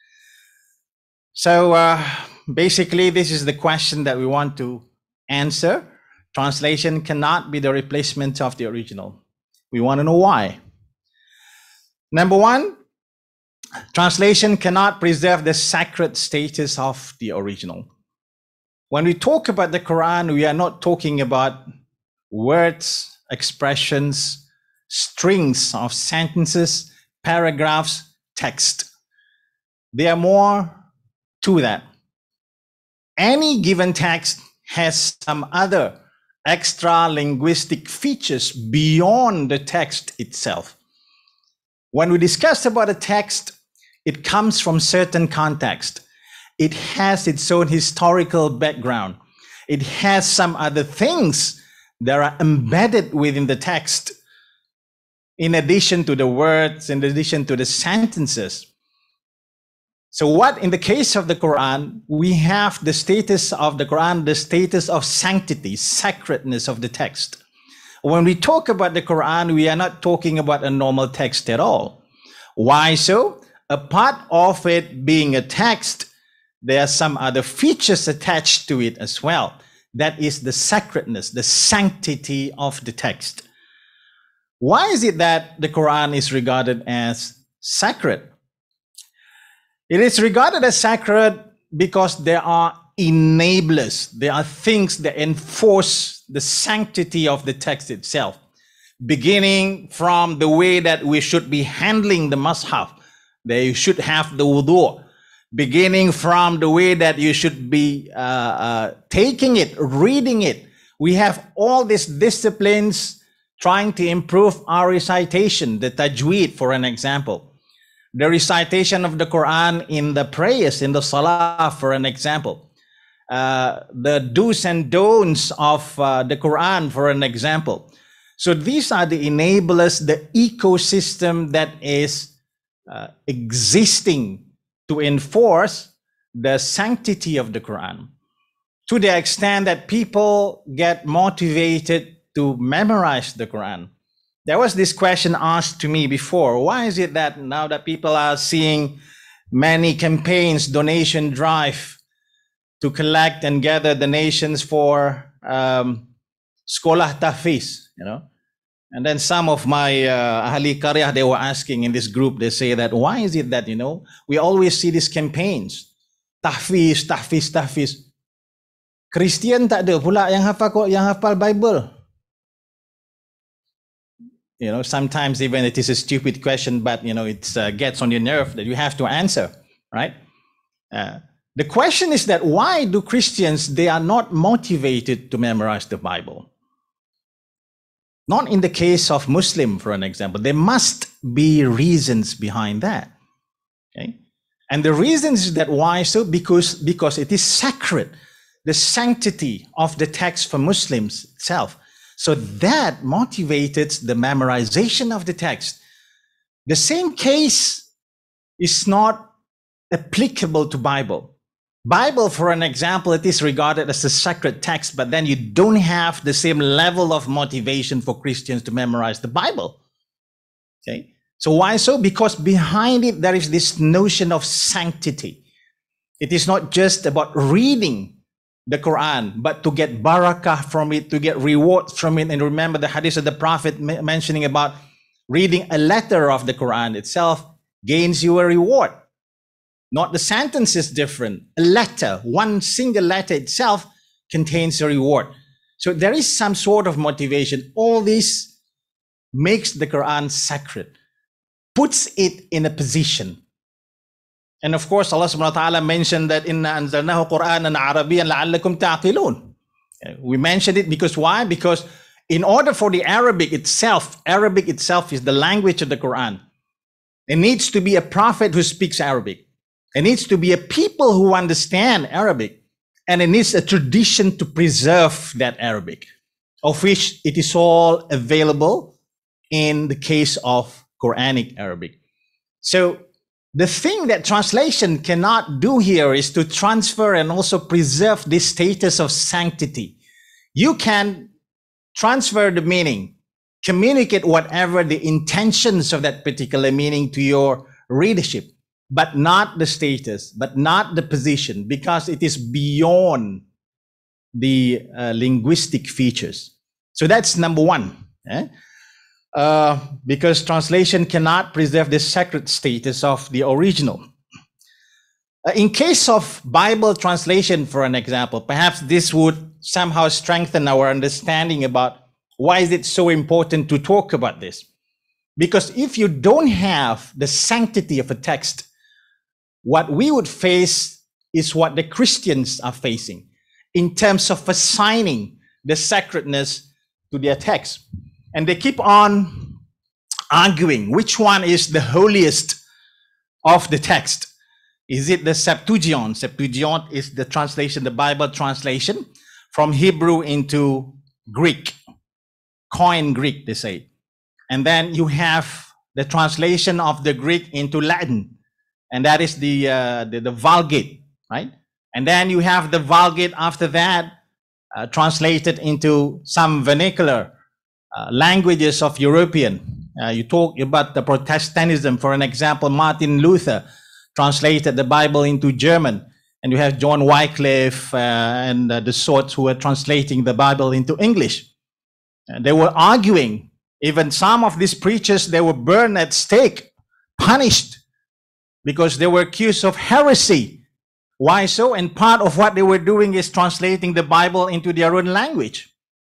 So uh, basically, this is the question that we want to answer. Translation cannot be the replacement of the original. We want to know why. Number one, translation cannot preserve the sacred status of the original. When we talk about the Quran, we are not talking about words, expressions, strings of sentences, paragraphs, text. There are more to that. Any given text has some other extra linguistic features beyond the text itself. When we discuss about a text, it comes from certain context. It has its own historical background. It has some other things that are embedded within the text, in addition to the words, in addition to the sentences. So what in the case of the Quran, we have the status of the Quran, the status of sanctity, sacredness of the text. When we talk about the Quran, we are not talking about a normal text at all. Why so? A part of it being a text, there are some other features attached to it as well. That is the sacredness, the sanctity of the text. Why is it that the Quran is regarded as sacred? It is regarded as sacred because there are enablers. There are things that enforce the sanctity of the text itself, beginning from the way that we should be handling the mushaf. They should have the wudu. beginning from the way that you should be uh, uh, taking it, reading it. We have all these disciplines trying to improve our recitation, the tajweed, for an example. The recitation of the Quran in the prayers, in the salah, for an example. Uh, the do's and don'ts of uh, the Quran, for an example. So these are the enablers, the ecosystem that is uh, existing to enforce the sanctity of the Quran, to the extent that people get motivated to memorize the Quran. There was this question asked to me before: why is it that now that people are seeing many campaigns, donation drive to collect and gather donations for um, Sekolah Tahfiz, you know? And then some of my uh, Ahli Qaryah, they were asking in this group, they say that, why is it that, you know, we always see these campaigns, tahfiz, tahfiz, tahfiz. Kristian tak ada pula yang hafal, yang hafal Bible. You know, sometimes even it is a stupid question, but, you know, it uh, gets on your nerve that you have to answer, right? Uh, the question is that why do Christians, they are not motivated to memorize the Bible? Not in the case of Muslim, for an example. There must be reasons behind that. Okay? And the reasons is that why so? Because, because it is sacred, the sanctity of the text for Muslims itself. So that motivated the memorization of the text. The same case is not applicable to Bible. Bible, for an example, it is regarded as a sacred text, but then you don't have the same level of motivation for Christians to memorize the Bible. Okay? So why so? Because behind it, there is this notion of sanctity. It is not just about reading the Quran, but to get barakah from it, to get rewards from it. And remember the hadith of the Prophet mentioning about reading a letter of the Quran itself gains you a reward. Not the sentence is different. A letter, one single letter itself contains a reward. So there is some sort of motivation. All this makes the Quran sacred, puts it in a position. And of course, Allah subhanahu wa ta'ala mentioned that inna anzalnahu Qur'anan Arabiyyan la'allakum ta'qilun. We mentioned it because why? Because in order for the Arabic itself, Arabic itself is the language of the Quran. It needs to be a prophet who speaks Arabic. It needs to be a people who understand Arabic, and it needs a tradition to preserve that Arabic, of which it is all available in the case of Quranic Arabic. So the thing that translation cannot do here is to transfer and also preserve this status of sanctity. You can transfer the meaning, communicate whatever the intentions of that particular meaning to your readership, but not the status, but not the position, because it is beyond the uh, linguistic features. So that's number one. Eh? Uh, because translation cannot preserve the sacred status of the original. Uh, in case of Bible translation, for an example, perhaps this would somehow strengthen our understanding about why is it so important to talk about this. Because if you don't have the sanctity of a text, what we would face is what the Christians are facing in terms of assigning the sacredness to their text. And they keep on arguing which one is the holiest of the text. Is it the Septuagint? Septuagint is the translation, the Bible translation from Hebrew into Greek, Koine Greek, they say. And then you have the translation of the Greek into Latin. And that is the, uh, the, the Vulgate, right? And then you have the Vulgate after that, uh, translated into some vernacular uh, languages of European. Uh, you talk about the Protestantism, for an example, Martin Luther translated the Bible into German. And you have John Wycliffe uh, and uh, the sorts who were translating the Bible into English. And they were arguing. Even some of these preachers, they were burned at stake, punished, because they were accused of heresy. Why so? And part of what they were doing is translating the Bible into their own language.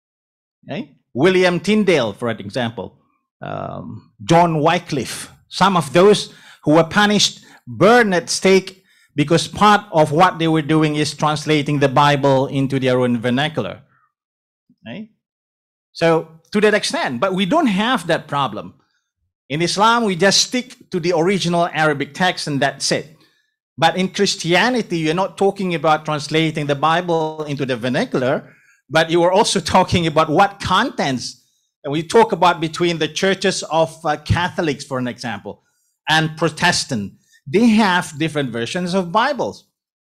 Okay? William Tyndale, for example, um, John Wycliffe, some of those who were punished, burned at stake because part of what they were doing is translating the Bible into their own vernacular. Right? So to that extent, but we don't have that problem. In Islam, we just stick to the original Arabic text and that's it. But in Christianity, you're not talking about translating the Bible into the vernacular, but you are also talking about what contents. And we talk about between the churches of uh, Catholics, for an example, and Protestant. They have different versions of Bibles.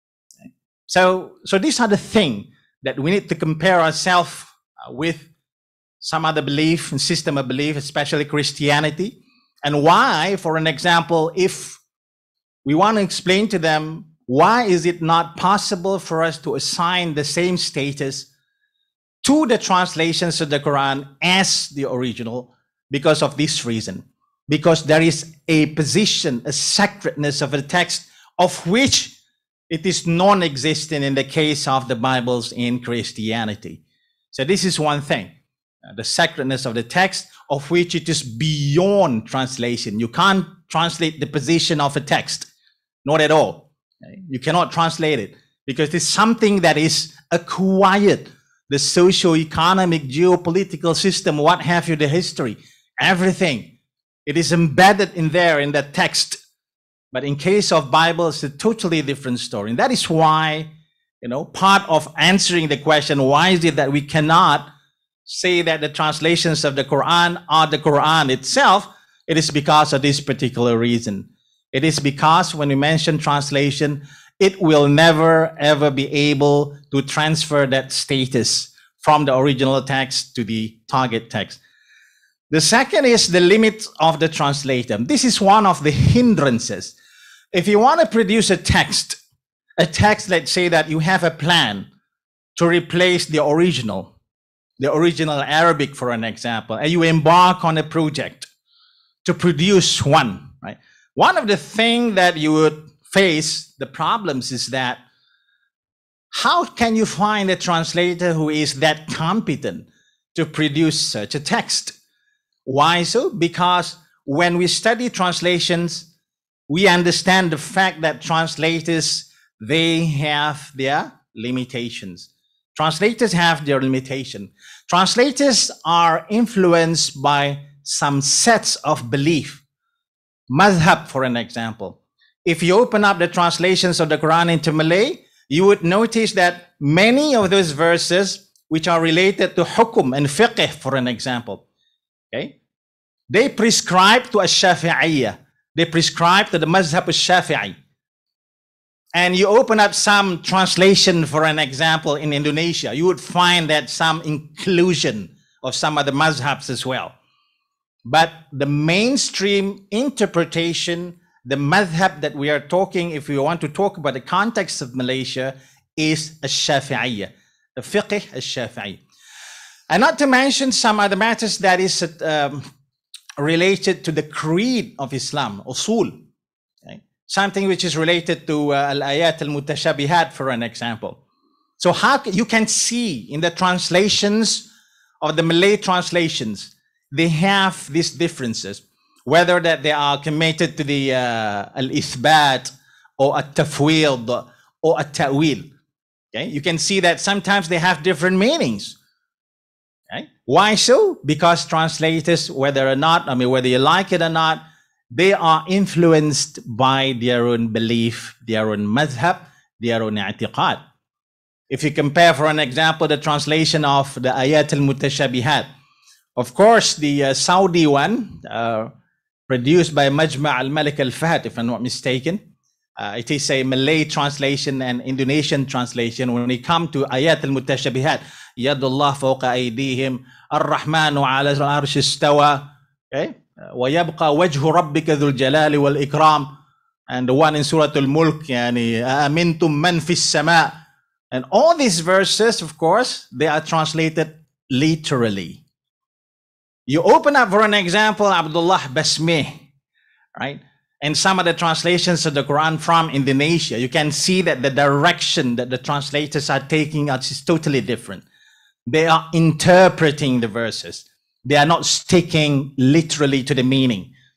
So, so these are the things that we need to compare ourselves uh, with some other belief and system of belief, especially Christianity. And why, for an example, if we want to explain to them, why is it not possible for us to assign the same status to the translations of the Quran as the original? Because of this reason. Because there is a position, a sacredness of the text of which it is non-existent in the case of the Bibles in Christianity. So this is one thing. Uh, the sacredness of the text, of which it is beyond translation. You can't translate the position of a text, not at all. Okay? You cannot translate it because it's something that is acquired. The socio-economic, geopolitical system, what have you, the history, everything. It is embedded in there in that text. But in case of Bible, it's a totally different story. And that is why, you know, part of answering the question, why is it that we cannot say that the translations of the Quran are the Quran itself? It is because of this particular reason. It is because when we mention translation, it will never ever be able to transfer that status from the original text to the target text. The second is the limit of the translator. This is one of the hindrances. If you want to produce a text, a text, let's say that you have a plan to replace the original, the original Arabic, for an example, and you embark on a project to produce one, right? One of the things that you would face, the problems, is that how can you find a translator who is that competent to produce such a text? Why so? Because when we study translations, we understand the fact that translators, they have their limitations. Translators have their limitation. Translators are influenced by some sets of belief. Madhab, for an example. If you open up the translations of the Quran into Malay, you would notice that many of those verses which are related to hukum and fiqh, for an example, okay, they prescribe to Ash-Shafi'iyya. They prescribe to the Mazhab Ash-Shafi'i. And you open up some translation, for an example, in Indonesia, you would find that some inclusion of some of the mazhabs as well. But the mainstream interpretation, the madhab that we are talking, if we want to talk about the context of Malaysia, is Ash-Shafi'iyya, the fiqh Ash-Shafi'i. And not to mention some other matters that is um, related to the creed of Islam, usul. Okay? Something which is related to uh, al-ayat al-mutashabihat, for an example. So how you can see in the translations of the Malay translations, they have these differences, whether that they are committed to the uh, al-ithbat or at-tafwid or at-ta'wil. Okay? You can see that sometimes they have different meanings. Okay? Why so? Because translators, whether or not, I mean, whether you like it or not, they are influenced by their own belief, their own madhab, their own i'tiqad. If you compare, for an example, the translation of the ayat al-mutashabihat, of course, the uh, Saudi one, uh, produced by Majma' al-Malik al-Fahd, if I'm not mistaken, uh, it is a Malay translation and Indonesian translation. When we come to ayat al-mutashabihat, Yadullah fawqa aydihim, ar-Rahmanu ala al-arsh istawa, okay? وَيَبْقَى وَجْهُ رَبِّكَ ذُو الْجَلَالِ وَالْإِكْرَامِ, and the one in Surah Al-Mulk, يعني أَأَمِنْتُم مَّن فِي السَّمَاءِ. And all these verses, of course, they are translated literally. You open up, for an example, Abdullah Basmi, right? And some of the translations of the Quran from Indonesia, you can see that the direction that the translators are taking is totally different. They are interpreting the verses. They are not sticking literally to the meaning.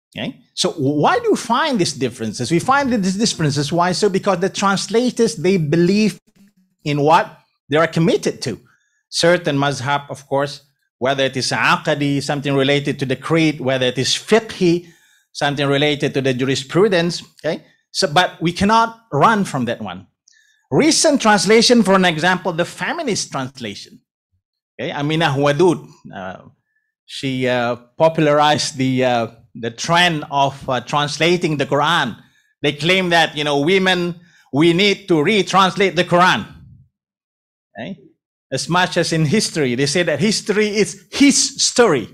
Okay? So why do we find these differences? We find these differences. Why so? Because the translators, they believe in what they are committed to. Certain mazhab, of course, whether it is aqadi, something related to the creed, whether it is fiqhi, something related to the jurisprudence. Okay? So, but we cannot run from that one. Recent translation, for an example, the feminist translation. Okay? Aminah Wadud, uh, she uh, popularized the uh, the trend of uh, translating the Quran. They claim that, you know, women, we need to retranslate the Quran. Okay? As much as in history, they say that history is his story.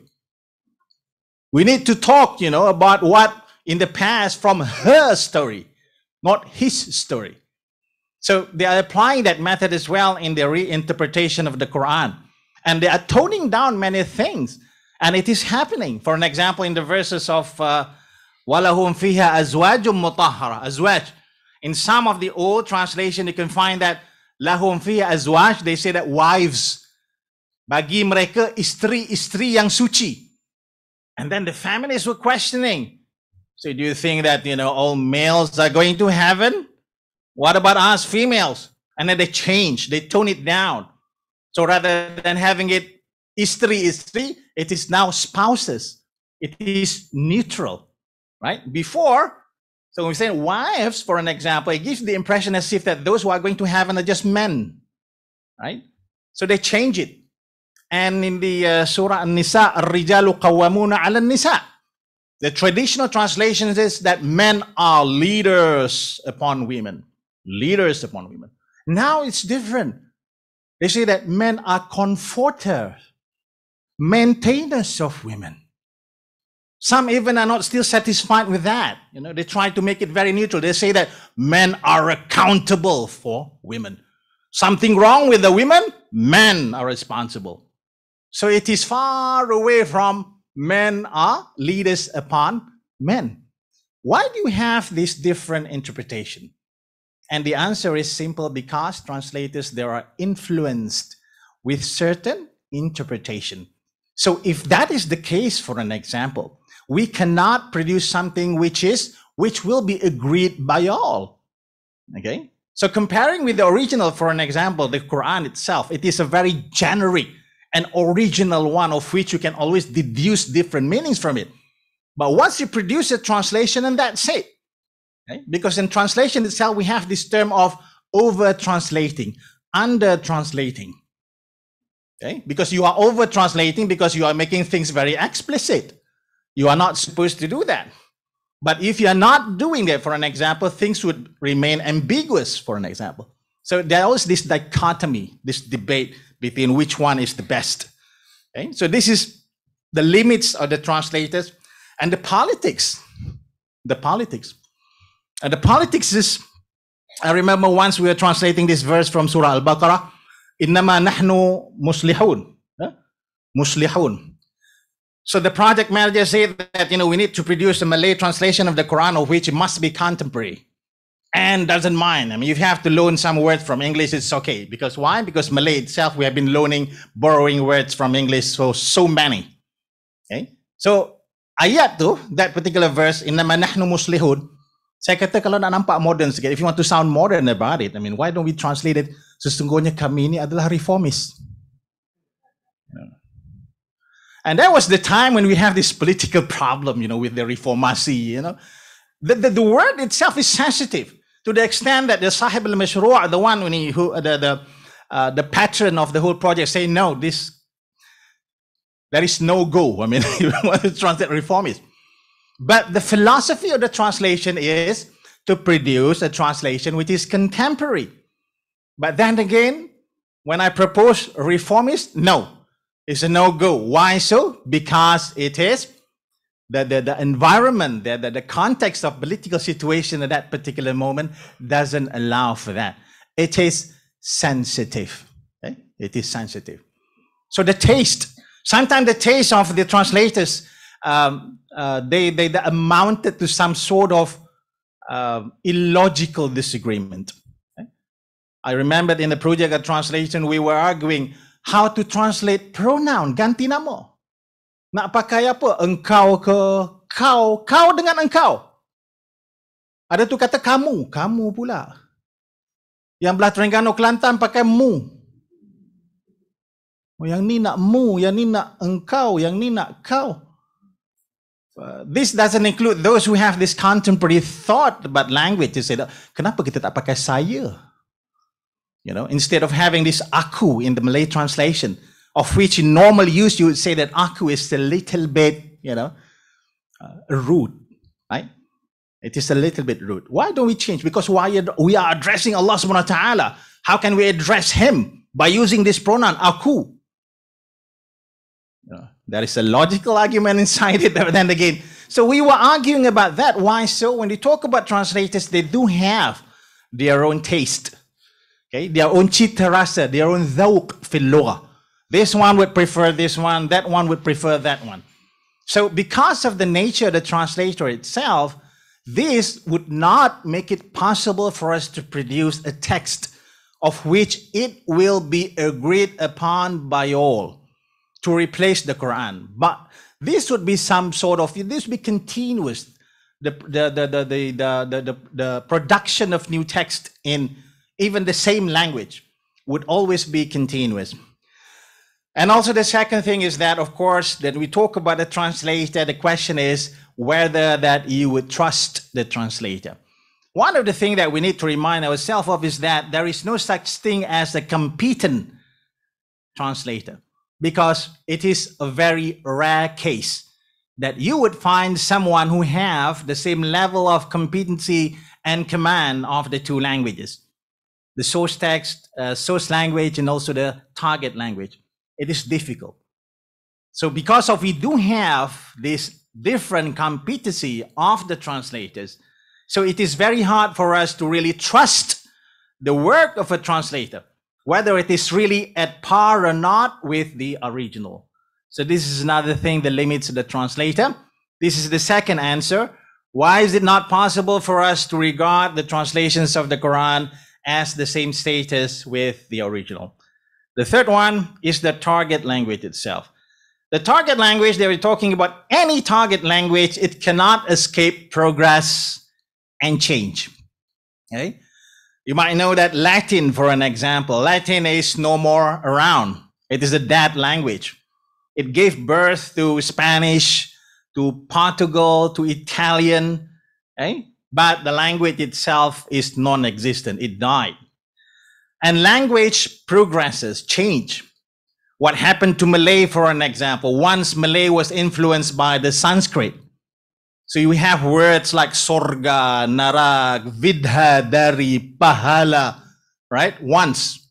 We need to talk, you know, about what in the past from her story, not his story. So they are applying that method as well in their reinterpretation of the Quran. And they are toning down many things. And it is happening. For an example, in the verses of وَلَهُمْ فِيهَا أَزْوَاجٌ مُطَهَّرَةٌ Azwaj. In some of the old translation, you can find that lahum fiha azwaj, they say that wives. Bagi mereka istri-istri yang suci. And then the feminists were questioning. So do you think that, you know, all males are going to heaven? What about us females? And then they change, they tone it down. So rather than having it istri-istri, it is now spouses. It is neutral, right? Before, so when we say wives, for an example, it gives the impression as if that those who are going to heaven are just men, right? So they change it. And in the uh, Surah An-Nisa, Ar-Rijalu Qawwamuna 'ala An-Nisa, the traditional translation is that men are leaders upon women. Leaders upon women. Now it's different. They say that men are comforters, maintainers of women. Some even are not still satisfied with that. You know, they try to make it very neutral. They say that men are accountable for women. Something wrong with the women, men are responsible. So it is far away from men are leaders upon men. Why do you have this different interpretation? And the answer is simple, because translators, they are influenced with certain interpretation. So if that is the case, for an example, we cannot produce something which is, which will be agreed by all. Okay? So comparing with the original, for an example, the Quran itself, it is a very generic and original one of which you can always deduce different meanings from it. But once you produce a translation, and that's it. Okay? Because in translation itself, we have this term of over-translating, under-translating. Okay? Because you are over-translating because you are making things very explicit. You are not supposed to do that. But if you are not doing that, for an example, things would remain ambiguous, for an example. So there is this dichotomy, this debate between which one is the best. Okay? So this is the limits of the translators and the politics. The politics. And the politics is, I remember once we were translating this verse from Surah Al-Baqarah, إِنَّمَا نَحْنُ مُصْلِحُونَ. Muslihun. So the project manager said that, you know, we need to produce a Malay translation of the Quran, of which it must be contemporary. And doesn't mind. I mean, if you have to loan some words from English, it's okay. Because why? Because Malay itself, we have been loaning, borrowing words from English for so many. Okay? So, ayat tu, that particular verse, إِنَّمَا نَحْنُ مُصْلِحُونَ, saya kata kalau nak nampak modern sikit, if you want to sound modern about it, I mean, why don't we translate it, sesungguhnya kami ini adalah reformis. And that was the time when we have this political problem, you know, with the reformasi, you know. The, the, the word itself is sensitive to the extent that the Sahib al-Mashru', the one when he, who, the, the, uh, the patron of the whole project, say, no, this, there is no go. I mean, you want to translate reformist. But the philosophy of the translation is to produce a translation which is contemporary. But then again, when I propose reformist, no, it's a no-go. Why so? Because it is the, the, the environment, the, the, the context of political situation at that particular moment doesn't allow for that. It is sensitive. Okay? It is sensitive. So the taste, sometimes the taste of the translators, um, uh, they, they, they amounted to some sort of uh, illogical disagreement. Okay? I remember in the project of translation, we were arguing how to translate pronoun, ganti nama. Nak pakai apa? Engkau ke, kau, kau dengan engkau. Ada tu kata kamu, kamu pula. Yang belah Terengganu Kelantan pakai mu. Oh, yang ni nak mu, yang ni nak engkau, yang ni nak kau. Uh, this doesn't include those who have this contemporary thought about language. They say, kenapa kita tak pakai saya? You know, instead of having this aku in the Malay translation, of which in normal use you would say that aku is a little bit, you know, uh, rude, right? It is a little bit rude. Why don't we change? Because why we are addressing Allah subhanahu wa ta'ala. How can we address him? By using this pronoun, aku. You know, there is a logical argument inside it, but then again. So we were arguing about that. Why so? When we talk about translators, they do have their own taste. Okay? Their own cita rasa, their own dhawq fil lugha. This one would prefer this one, that one would prefer that one. So because of the nature of the translator itself, this would not make it possible for us to produce a text of which it will be agreed upon by all to replace the Quran. But this would be some sort of, this would be continuous. The, the, the, the, the, the, the, the production of new text in even the same language would always be continuous. And also the second thing is that, of course, that we talk about the translator, the question is whether that you would trust the translator. One of the things that we need to remind ourselves of is that there is no such thing as a competent translator, because it is a very rare case that you would find someone who have the same level of competency and command of the two languages, the source text, uh, source language, and also the target language. It is difficult. So because of we do have this different competency of the translators, so it is very hard for us to really trust the work of a translator, whether it is really at par or not with the original. So this is another thing that limits the translator. This is the second answer. Why is it not possible for us to regard the translations of the Quran as the same status with the original? The third one is the target language itself. The target language, they were talking about any target language, it cannot escape progress and change. Okay? You might know that Latin, for an example, Latin is no more around. It is a dead language. It gave birth to Spanish, to Portugal, to Italian, okay? But the language itself is non-existent. It died. And language progresses, change. What happened to Malay, for an example? Once Malay was influenced by the Sanskrit. So you have words like sorga, narak, vidha, dari, pahala, right? Once.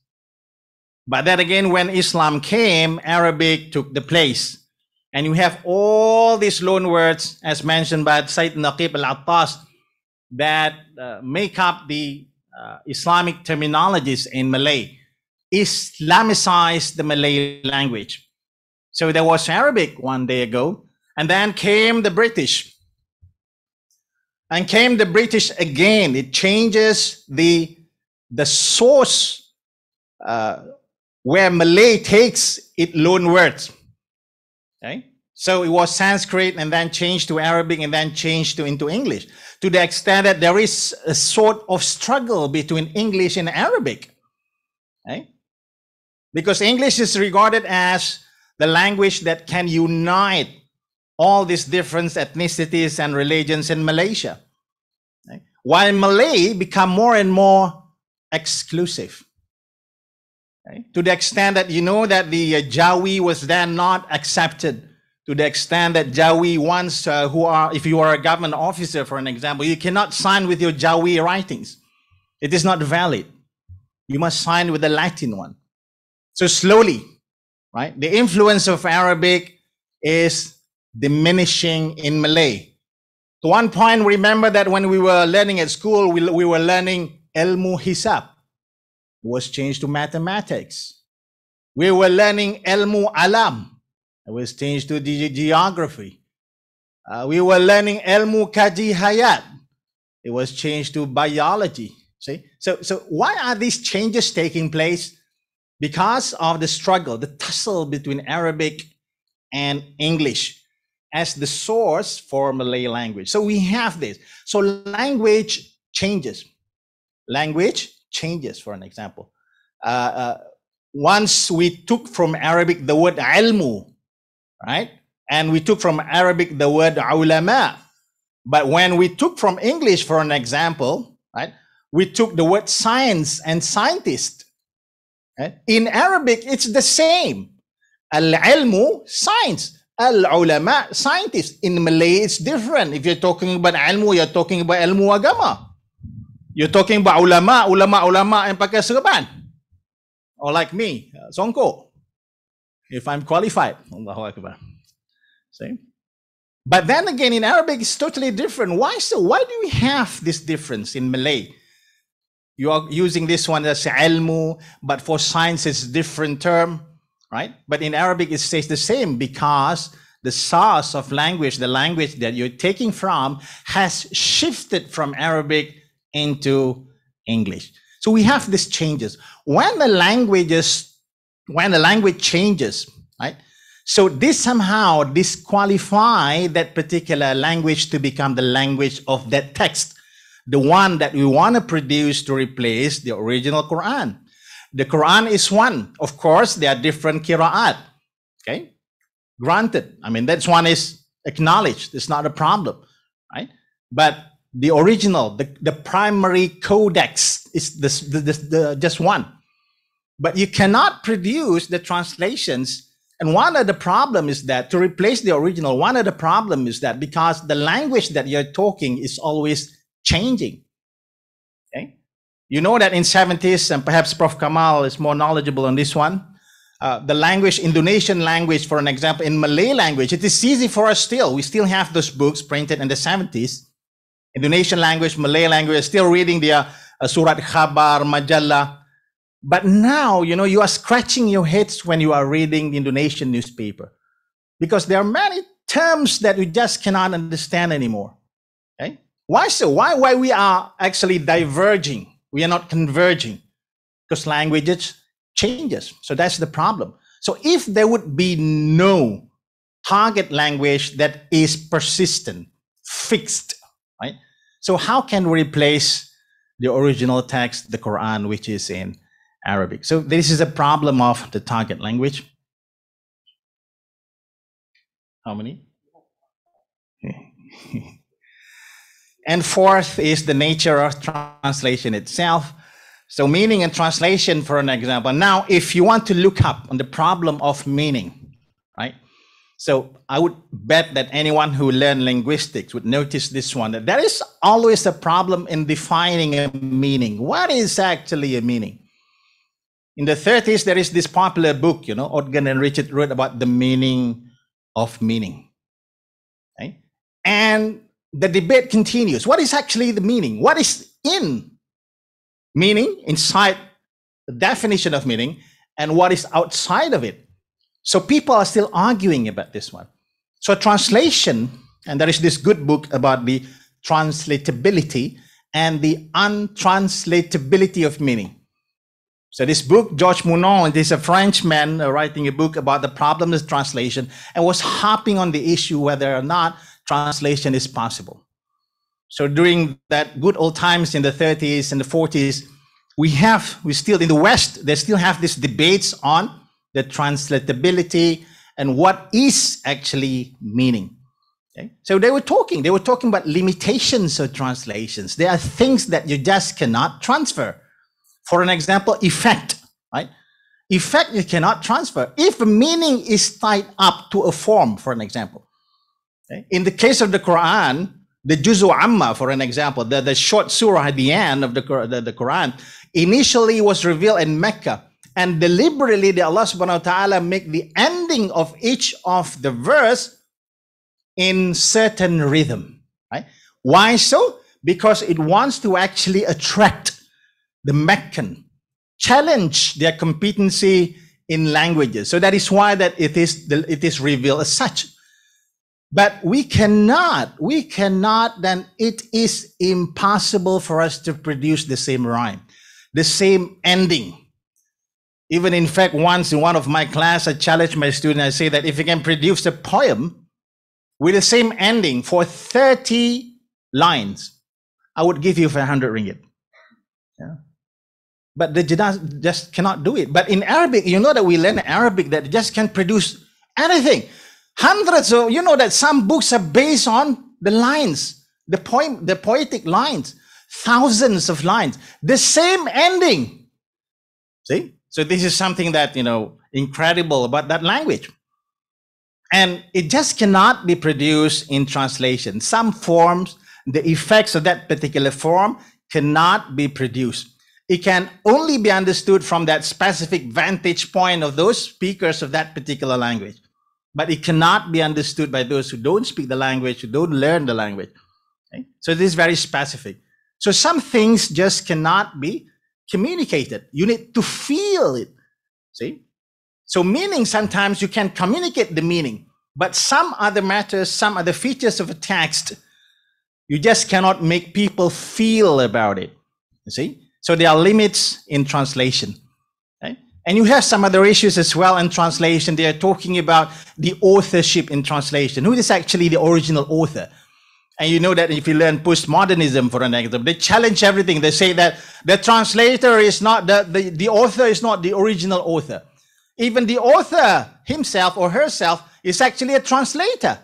But then again, when Islam came, Arabic took the place. And you have all these loan words, as mentioned by Sayyid Naqib al-Attas, that uh, make up the uh, Islamic terminologies in Malay, Islamicized the Malay language. So there was Arabic one day ago, and then came the British. And came the British again. It changes the, the source uh, where Malay takes its loan words. Okay? So it was Sanskrit and then changed to Arabic and then changed to, into English, to the extent that there is a sort of struggle between English and Arabic. Okay? Because English is regarded as the language that can unite all these different ethnicities and religions in Malaysia. Okay? While Malay become more and more exclusive. Okay? To the extent that you know that the uh, Jawi was then not accepted, to the extent that Jawi once, uh, who are, if you are a government officer, for an example, you cannot sign with your Jawi writings. It is not valid. You must sign with the Latin one. So slowly, right, the influence of Arabic is diminishing in Malay. To one point, remember that when we were learning at school, we, we were learning Ilmu Hisab. It was changed to mathematics. We were learning Ilmu Alam. It was changed to ge geography. Uh, we were learning Ilmu Kaji Hayat. It was changed to biology. See? So, so why are these changes taking place? Because of the struggle, the tussle between Arabic and English as the source for Malay language. So we have this. So language changes. Language changes, for an example. Uh, uh, once we took from Arabic the word ilmu, right? And we took from Arabic the word ulama. But when we took from English, for an example, right, we took the word science and scientist. Right? In Arabic, it's the same. Al-ilmu, science. Al-ulama, scientist. In Malay, it's different. If you're talking about ilmu, you're talking about ilmu agama. You're talking about ulama, ulama, ulama yang pakai serban. Or like me, songko. If I'm qualified. Allahu Akbar. See? But then again, in Arabic, it's totally different. Why so? Why do we have this difference in Malay? You are using this one as ilmu, but for science, it's a different term, right? But in Arabic, it stays the same because the source of language, the language that you're taking from, has shifted from Arabic into English. So we have these changes. When the languages, when the language changes, right? So this somehow disqualify that particular language to become the language of that text, the one that we want to produce to replace the original Quran. The Quran is one. Of course, there are different qira'at. Okay, granted. I mean, that's one is acknowledged. It's not a problem, right? But the original, the, the primary codex is this, the, the, the, just one. But you cannot produce the translations. And one of the problem is that to replace the original, one of the problem is that because the language that you're talking is always changing. Okay, you know that in seventies, and perhaps Professor Kamal is more knowledgeable on this one. Uh, the language, Indonesian language, for an example, in Malay language, it is easy for us still. We still have those books printed in the seventies. Indonesian language, Malay language, still reading the uh, Surat Khabar, Majallah. But now, you know, you are scratching your heads when you are reading the Indonesian newspaper because there are many terms that we just cannot understand anymore. Okay? Why so? Why, why we are actually diverging? We are not converging because languages changes. So that's the problem. So if there would be no target language that is persistent, fixed, right? So how can we replace the original text, the Quran, which is in Arabic? So this is a problem of the target language. How many? And fourth is the nature of translation itself. So meaning and translation, for an example. Now, if you want to look up on the problem of meaning, right? So I would bet that anyone who learned linguistics would notice this one, that there is always a problem in defining a meaning. What is actually a meaning? In the thirties, there is this popular book, you know, Ogden and Richard wrote about the meaning of meaning. Okay? And the debate continues. What is actually the meaning? What is in meaning, inside the definition of meaning, and what is outside of it? So people are still arguing about this one. So translation, and there is this good book about the translatability and the untranslatability of meaning. So this book, Georges Mounon, is a Frenchman uh, writing a book about the problem of translation and was harping on the issue whether or not translation is possible. So during that good old times in the thirties and the forties, we have, we still, in the West, they still have these debates on the translatability and what is actually meaning. Okay? So they were talking, they were talking about limitations of translations. There are things that you just cannot transfer. For an example, effect, right? Effect you cannot transfer. If a meaning is tied up to a form, for an example. Okay? In the case of the Quran, the Juzu Amma, for an example, the, the short surah at the end of the, the, the Quran, initially was revealed in Mecca. And deliberately, the Allah subhanahu wa ta'ala make the ending of each of the verse in certain rhythm, right? Why so? Because it wants to actually attract the Meccan, challenge their competency in languages. So that is why that it is, it is revealed as such. But we cannot, we cannot, then it is impossible for us to produce the same rhyme, the same ending. Even in fact, once in one of my class, I challenged my student. I say that if you can produce a poem with the same ending for thirty lines, I would give you five hundred ringgit. Yeah. But they just, just cannot do it. But in Arabic, you know that we learn Arabic that just can produce anything. Hundreds of, you know that some books are based on the lines, the poem, the poetic lines, thousands of lines, the same ending. See? So this is something that, you know, incredible about that language. And it just cannot be produced in translation. Some forms, the effects of that particular form cannot be produced. It can only be understood from that specific vantage point of those speakers of that particular language. But it cannot be understood by those who don't speak the language, who don't learn the language. Okay? So this is very specific. So some things just cannot be communicated. You need to feel it. See? So meaning, sometimes you can communicate the meaning, but some other matters, some other features of a text, you just cannot make people feel about it. You see? So there are limits in translation. Okay? And you have some other issues as well in translation. They are talking about the authorship in translation. Who is actually the original author? And you know that if you learn postmodernism, for an example, they challenge everything. They say that the translator is not, the, the, the author is not the original author. Even the author himself or herself is actually a translator.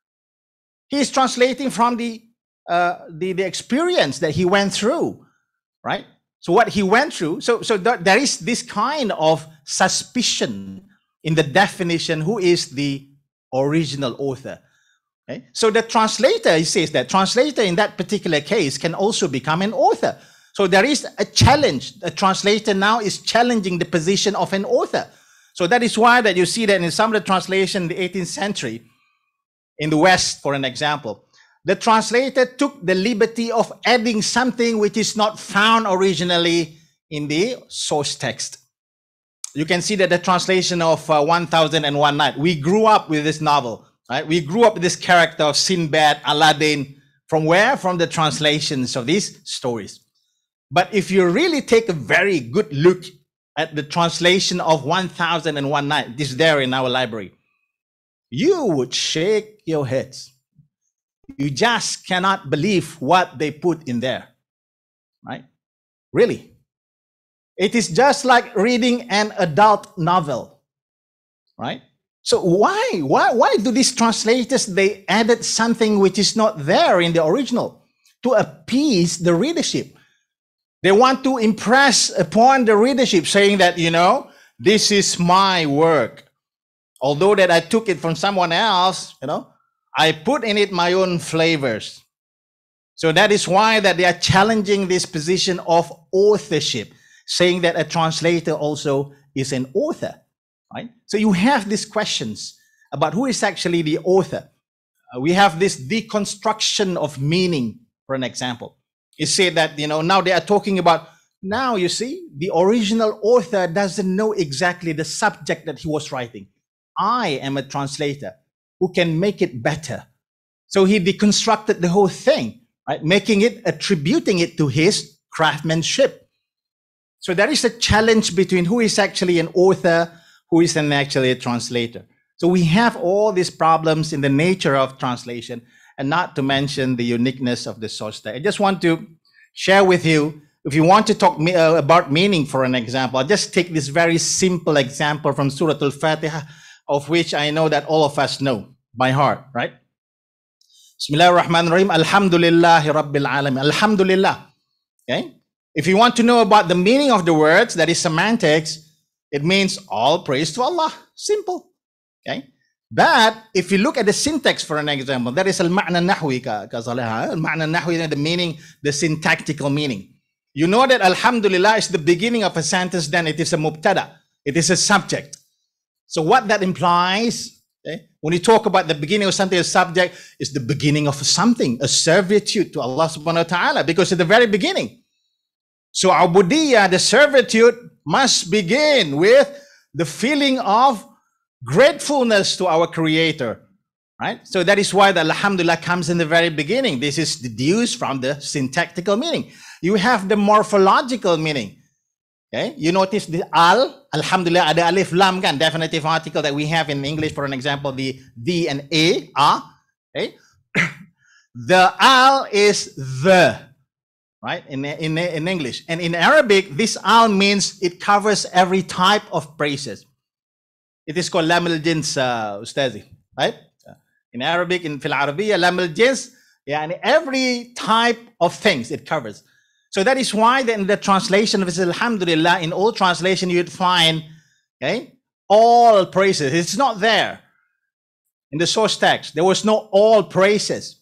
He is translating from the, uh, the, the experience that he went through, right? So what he went through, so, so th there is this kind of suspicion in the definition, who is the original author. Okay? So the translator, he says that translator in that particular case can also become an author. So there is a challenge. A translator now is challenging the position of an author. So that is why that you see that in some of the translation in the eighteenth century, in the West, for an example, the translator took the liberty of adding something which is not found originally in the source text. You can see that the translation of uh, one thousand and one Night, we grew up with this novel. Right? We grew up with this character of Sinbad, Aladdin, from where? From the translations of these stories. But if you really take a very good look at the translation of one thousand and one Night, this is there in our library, you would shake your heads. You just cannot believe what they put in there, right? Really. It is just like reading an adult novel, right? So why, why, why do these translators, they added something which is not there in the original to appease the readership? They want to impress upon the readership, saying that, you know, this is my work. Although that I took it from someone else, you know, I put in it my own flavors. So that is why that they are challenging this position of authorship, saying that a translator also is an author. Right? So you have these questions about who is actually the author. Uh, we have this deconstruction of meaning, for an example. It said that, you know, now they are talking about, now you see, the original author doesn't know exactly the subject that he was writing. I am a translator who can make it better. So he deconstructed the whole thing, right? Making it, attributing it to his craftsmanship. So there is a challenge between who is actually an author, who is an actually a translator. So we have all these problems in the nature of translation, and not to mention the uniqueness of the source text. I just want to share with you, if you want to talk me, uh, about meaning, for an example, I'll just take this very simple example from Surah Al-Fatiha, of which I know that all of us know by heart, right? Bismillah ar-Rahman ar-Rahim, Alhamdulillahi Rabbil Alamin. Alhamdulillah. Okay? If you want to know about the meaning of the words, that is semantics, it means all praise to Allah. Simple. Okay? But if you look at the syntax, for an example, that is al-ma'na nahwi ka Saleha. Al-ma'na nahwi, the meaning, the syntactical meaning. You know that Alhamdulillah is the beginning of a sentence, then it is a mubtada. It is a subject. So what that implies, okay, when you talk about the beginning of something, a subject is the beginning of something, a servitude to Allah subhanahu wa ta'ala, because at the very beginning. So ubudiyya, the servitude, must begin with the feeling of gratefulness to our Creator, right? So that is why the Alhamdulillah comes in the very beginning. This is deduced from the syntactical meaning. You have the morphological meaning. Okay, you notice the al, alhamdulillah, ada alif lam kan, definitive article that we have in English, for an example, the the and a, ah, okay. The al is the, right, in, in, in English. And in Arabic, this al means it covers every type of praises. It is called lam al-jins, uh, Ustazi, right? In Arabic, in fil Arabiya, lam al-jins, yeah, and every type of things it covers. So that is why in the translation of alhamdulillah, in all translation, you'd find, okay, all praises. It's not there. In the source text, there was no all praises.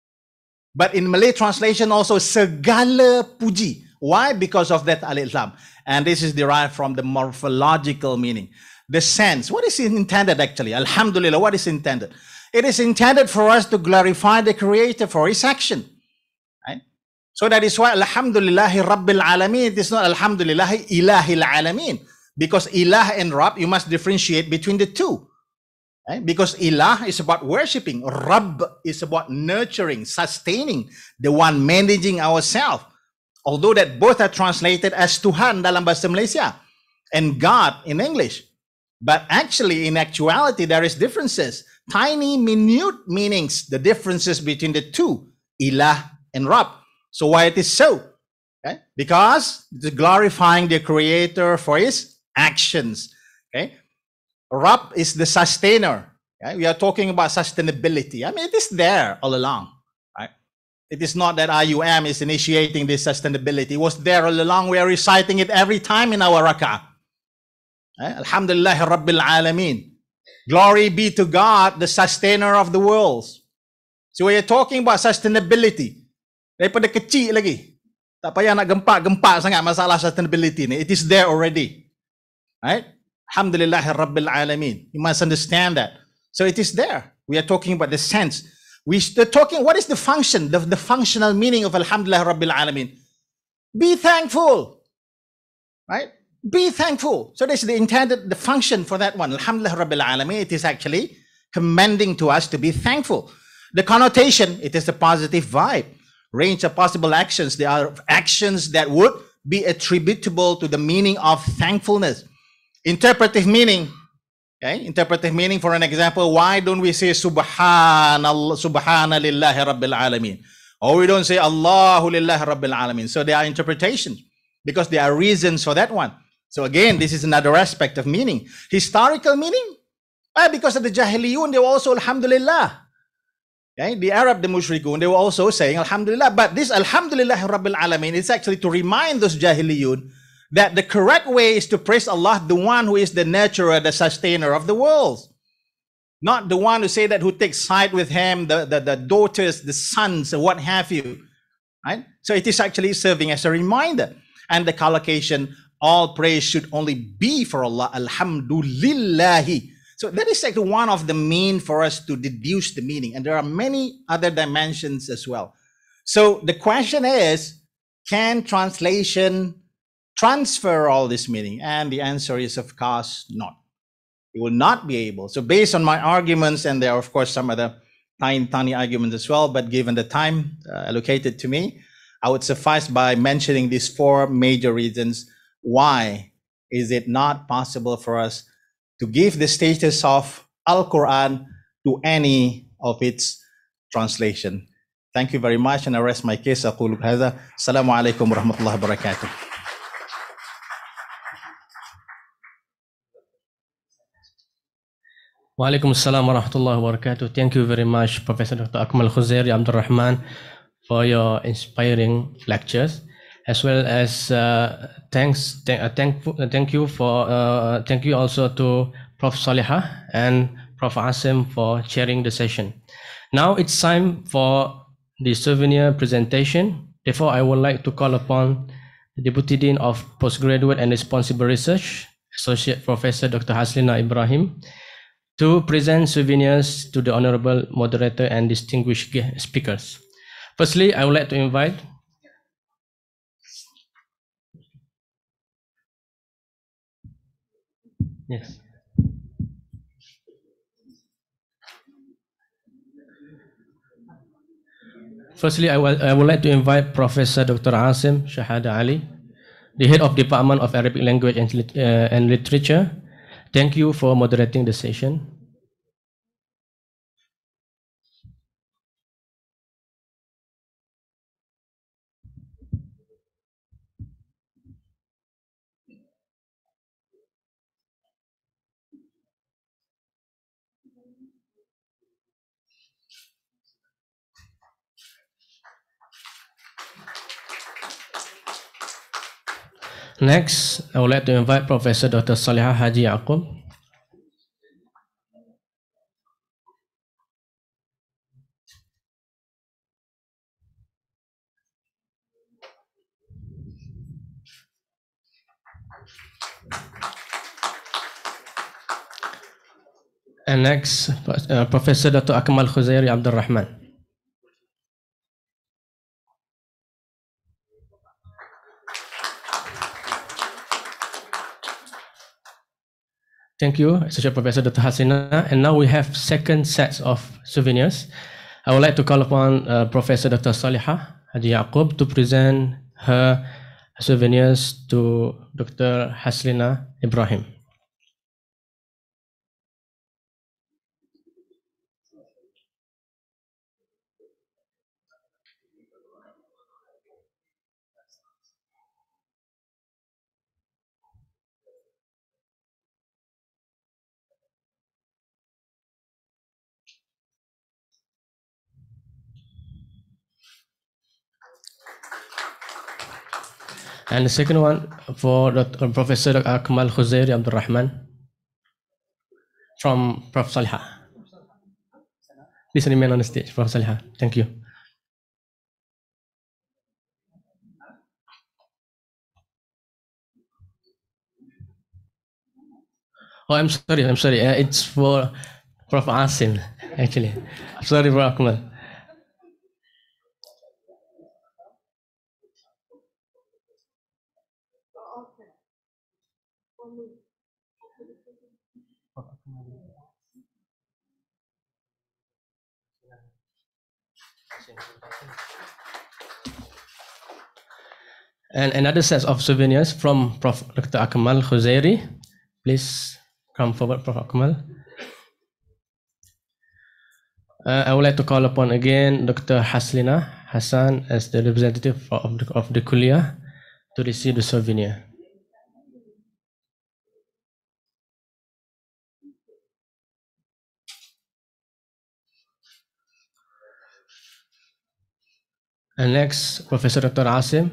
But in Malay translation also, segala puji. Why? Because of that alif lam. And this is derived from the morphological meaning. The sense. What is intended actually? Alhamdulillah, what is intended? It is intended for us to glorify the Creator for His action. Right? So that is why Alhamdulillahi Rabbil Alameen. It is not Alhamdulillahi Ilahil Alameen. Because Ilah and Rabb, you must differentiate between the two. Right? Because Ilah is about worshipping. Rabb is about nurturing, sustaining, the one managing ourselves. Although that both are translated as Tuhan dalam bahasa Malaysia and God in English. But actually, in actuality, there is differences. Tiny, minute meanings, the differences between the two, Ilah and Rabb. So why it is so? Okay? Because it is glorifying the Creator for His actions. Okay? Rabb is the sustainer. Okay? We are talking about sustainability. I mean, it is there all along. Right? It is not that I U M is initiating this sustainability. It was there all along. We are reciting it every time in our rak'ah. Okay? Alhamdulillah Rabbil Alameen. Glory be to God, the sustainer of the worlds. So we are talking about sustainability. Daripada kecil lagi. Tak payah nak gempak-gempak sangat masalah sustainability ni. It is there already. Right? Alhamdulillah Rabbil Alameen. You must understand that. So it is there. We are talking about the sense. We are talking, what is the function, the, the functional meaning of Alhamdulillah Rabbil Alameen? Be thankful. Right? Be thankful. So this is the intended, the function for that one. Alhamdulillah Rabbil Alameen. It is actually commending to us to be thankful. The connotation, it is a positive vibe. Range of possible actions. There are actions that would be attributable to the meaning of thankfulness. Interpretive meaning. Okay, interpretive meaning, for an example, why don't we say Subhanallah, Subhana lillahi Rabbil Alameen? Or we don't say Allahu lillahi Rabbil Alameen. So there are interpretations because there are reasons for that one. So again, this is another aspect of meaning. Historical meaning? Ah, because of the Jahiliyun, they were also Alhamdulillah. Okay? The Arab, the Mushrikun, they were also saying Alhamdulillah. But this Alhamdulillah Rabbil Alameen is actually to remind those Jahiliyun that the correct way is to praise Allah, the one who is the nurturer, the sustainer of the world. Not the one who say that who takes side with him, the, the, the daughters, the sons, or what have you. Right? So it is actually serving as a reminder. And the collocation, all praise should only be for Allah. Alhamdulillahi. So that is actually one of the mean for us to deduce the meaning. And there are many other dimensions as well. So the question is, can translation transfer all this meaning? And the answer is, of course, not. It will not be able. So based on my arguments, and there are, of course, some other tiny, tiny arguments as well, but given the time uh, allocated to me, I would suffice by mentioning these four major reasons why is it not possible for us to give the status of Al-Quran to any of its translation. Thank you very much, and I rest my case. أقول هذا. السلام عليكم ورحمة الله وبركاته. Wa alaikum assalam wa rahmatullahi wa barakatuh. Thank you very much, Professor Doctor Akmal Khuzairi Abdul Rahman, for your inspiring lectures, as well as uh, thanks, th uh, thank, uh, thank you for, uh, thank you also to Professor Salihah and Professor Asim for chairing the session. Now it's time for the souvenir presentation. Therefore, I would like to call upon the Deputy Dean of Postgraduate and Responsible Research, Associate Professor Doctor Haslina Ibrahim, to present souvenirs to the Honorable Moderator and distinguished speakers. Firstly, I would like to invite Yes. Firstly, I, will, I would like to invite Professor Doctor Asim Shahada Ali the head of Department of Arabic Language and, Lit- uh, and Literature. Thank you for moderating the session. Next, I would like to invite Professor Doctor Salihah Haji Yaqub. And next, uh, Professor Doctor Akmal Khuzairi Abdul Rahman. Thank you, Associate Professor Doctor Hasina. And now we have second sets of souvenirs. I would like to call upon uh, Professor Doctor Salihah Haji Yaqub to present her souvenirs to Doctor Haslina Ibrahim. And the second one for Doctor Professor Akmal Khuzairi Abdul Rahman from Prof Salihah. Please remain on the stage, Prof Salihah. Thank you. Oh, I'm sorry, I'm sorry. Uh, it's for Prof Asim, actually. Sorry, Prof Akmal. And another set of souvenirs from Prof Doctor Akmal Khuzairi. Please come forward, Prof Akmal. Uh, I would like to call upon again Doctor Haslina Hassan as the representative of the, of the Kuliah to receive the souvenir. And next, Professor Doctor Asim.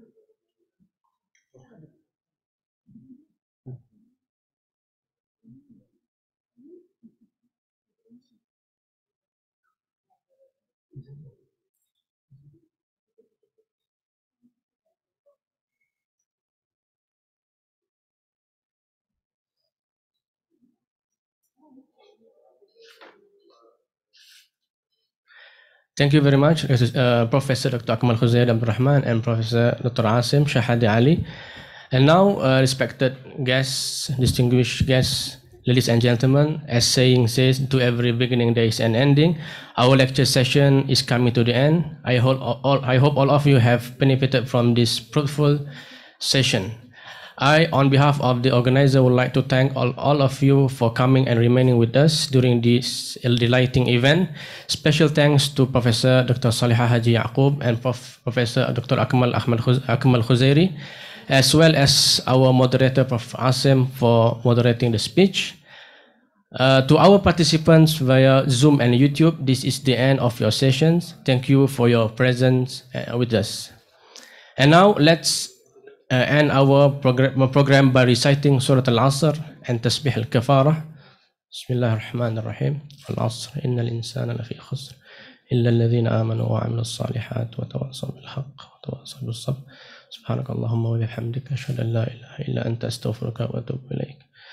Thank you very much, uh, Professor Doctor Akmal Khuzairi Abdul Rahman and Professor Doctor Asim Shahadi Ali. And now, uh, respected guests, distinguished guests, ladies and gentlemen, as saying says, to every beginning there is an ending. Our lecture session is coming to the end. I hope all, I hope all of you have benefited from this fruitful session. I, on behalf of the organizer, would like to thank all, all of you for coming and remaining with us during this delighting event. Special thanks to Professor Doctor Salihah Haji Yaqub and Prof, Professor Doctor Akmal Ahmad Khuz, Akmal Khuzairi, as well as our moderator, Prof Asim, for moderating the speech. Uh, to our participants via Zoom and YouTube, this is the end of your sessions. Thank you for your presence uh, with us. And now let's Uh, end our program, program by reciting Surah Al-Asr and Tasbih Al-Kafarah. Bismillahirrahmanirrahim. Al-Asr, inna al-insana lafi khusr, illa alladhina amanu wa amilu salihat wa tawasaw bil-haqq wa tawasaw bis-sabr. Subhanakallahumma wa bihamdika ashhadu an la ilaha illa anta astaghfiruka wa atubu ilaik.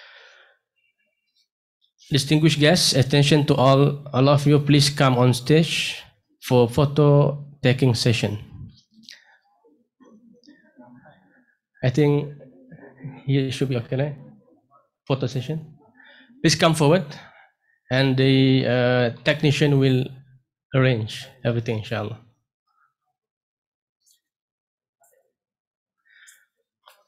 Distinguished guests, attention to all, all of you, please come on stage for photo taking session. I think you should be okay, right? Photo session. Please come forward, and the uh, technician will arrange everything, inshallah.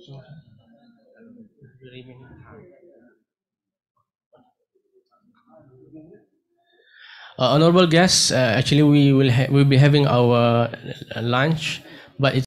Uh, honorable guests, uh, actually we will ha- we'll be having our uh, lunch, but it's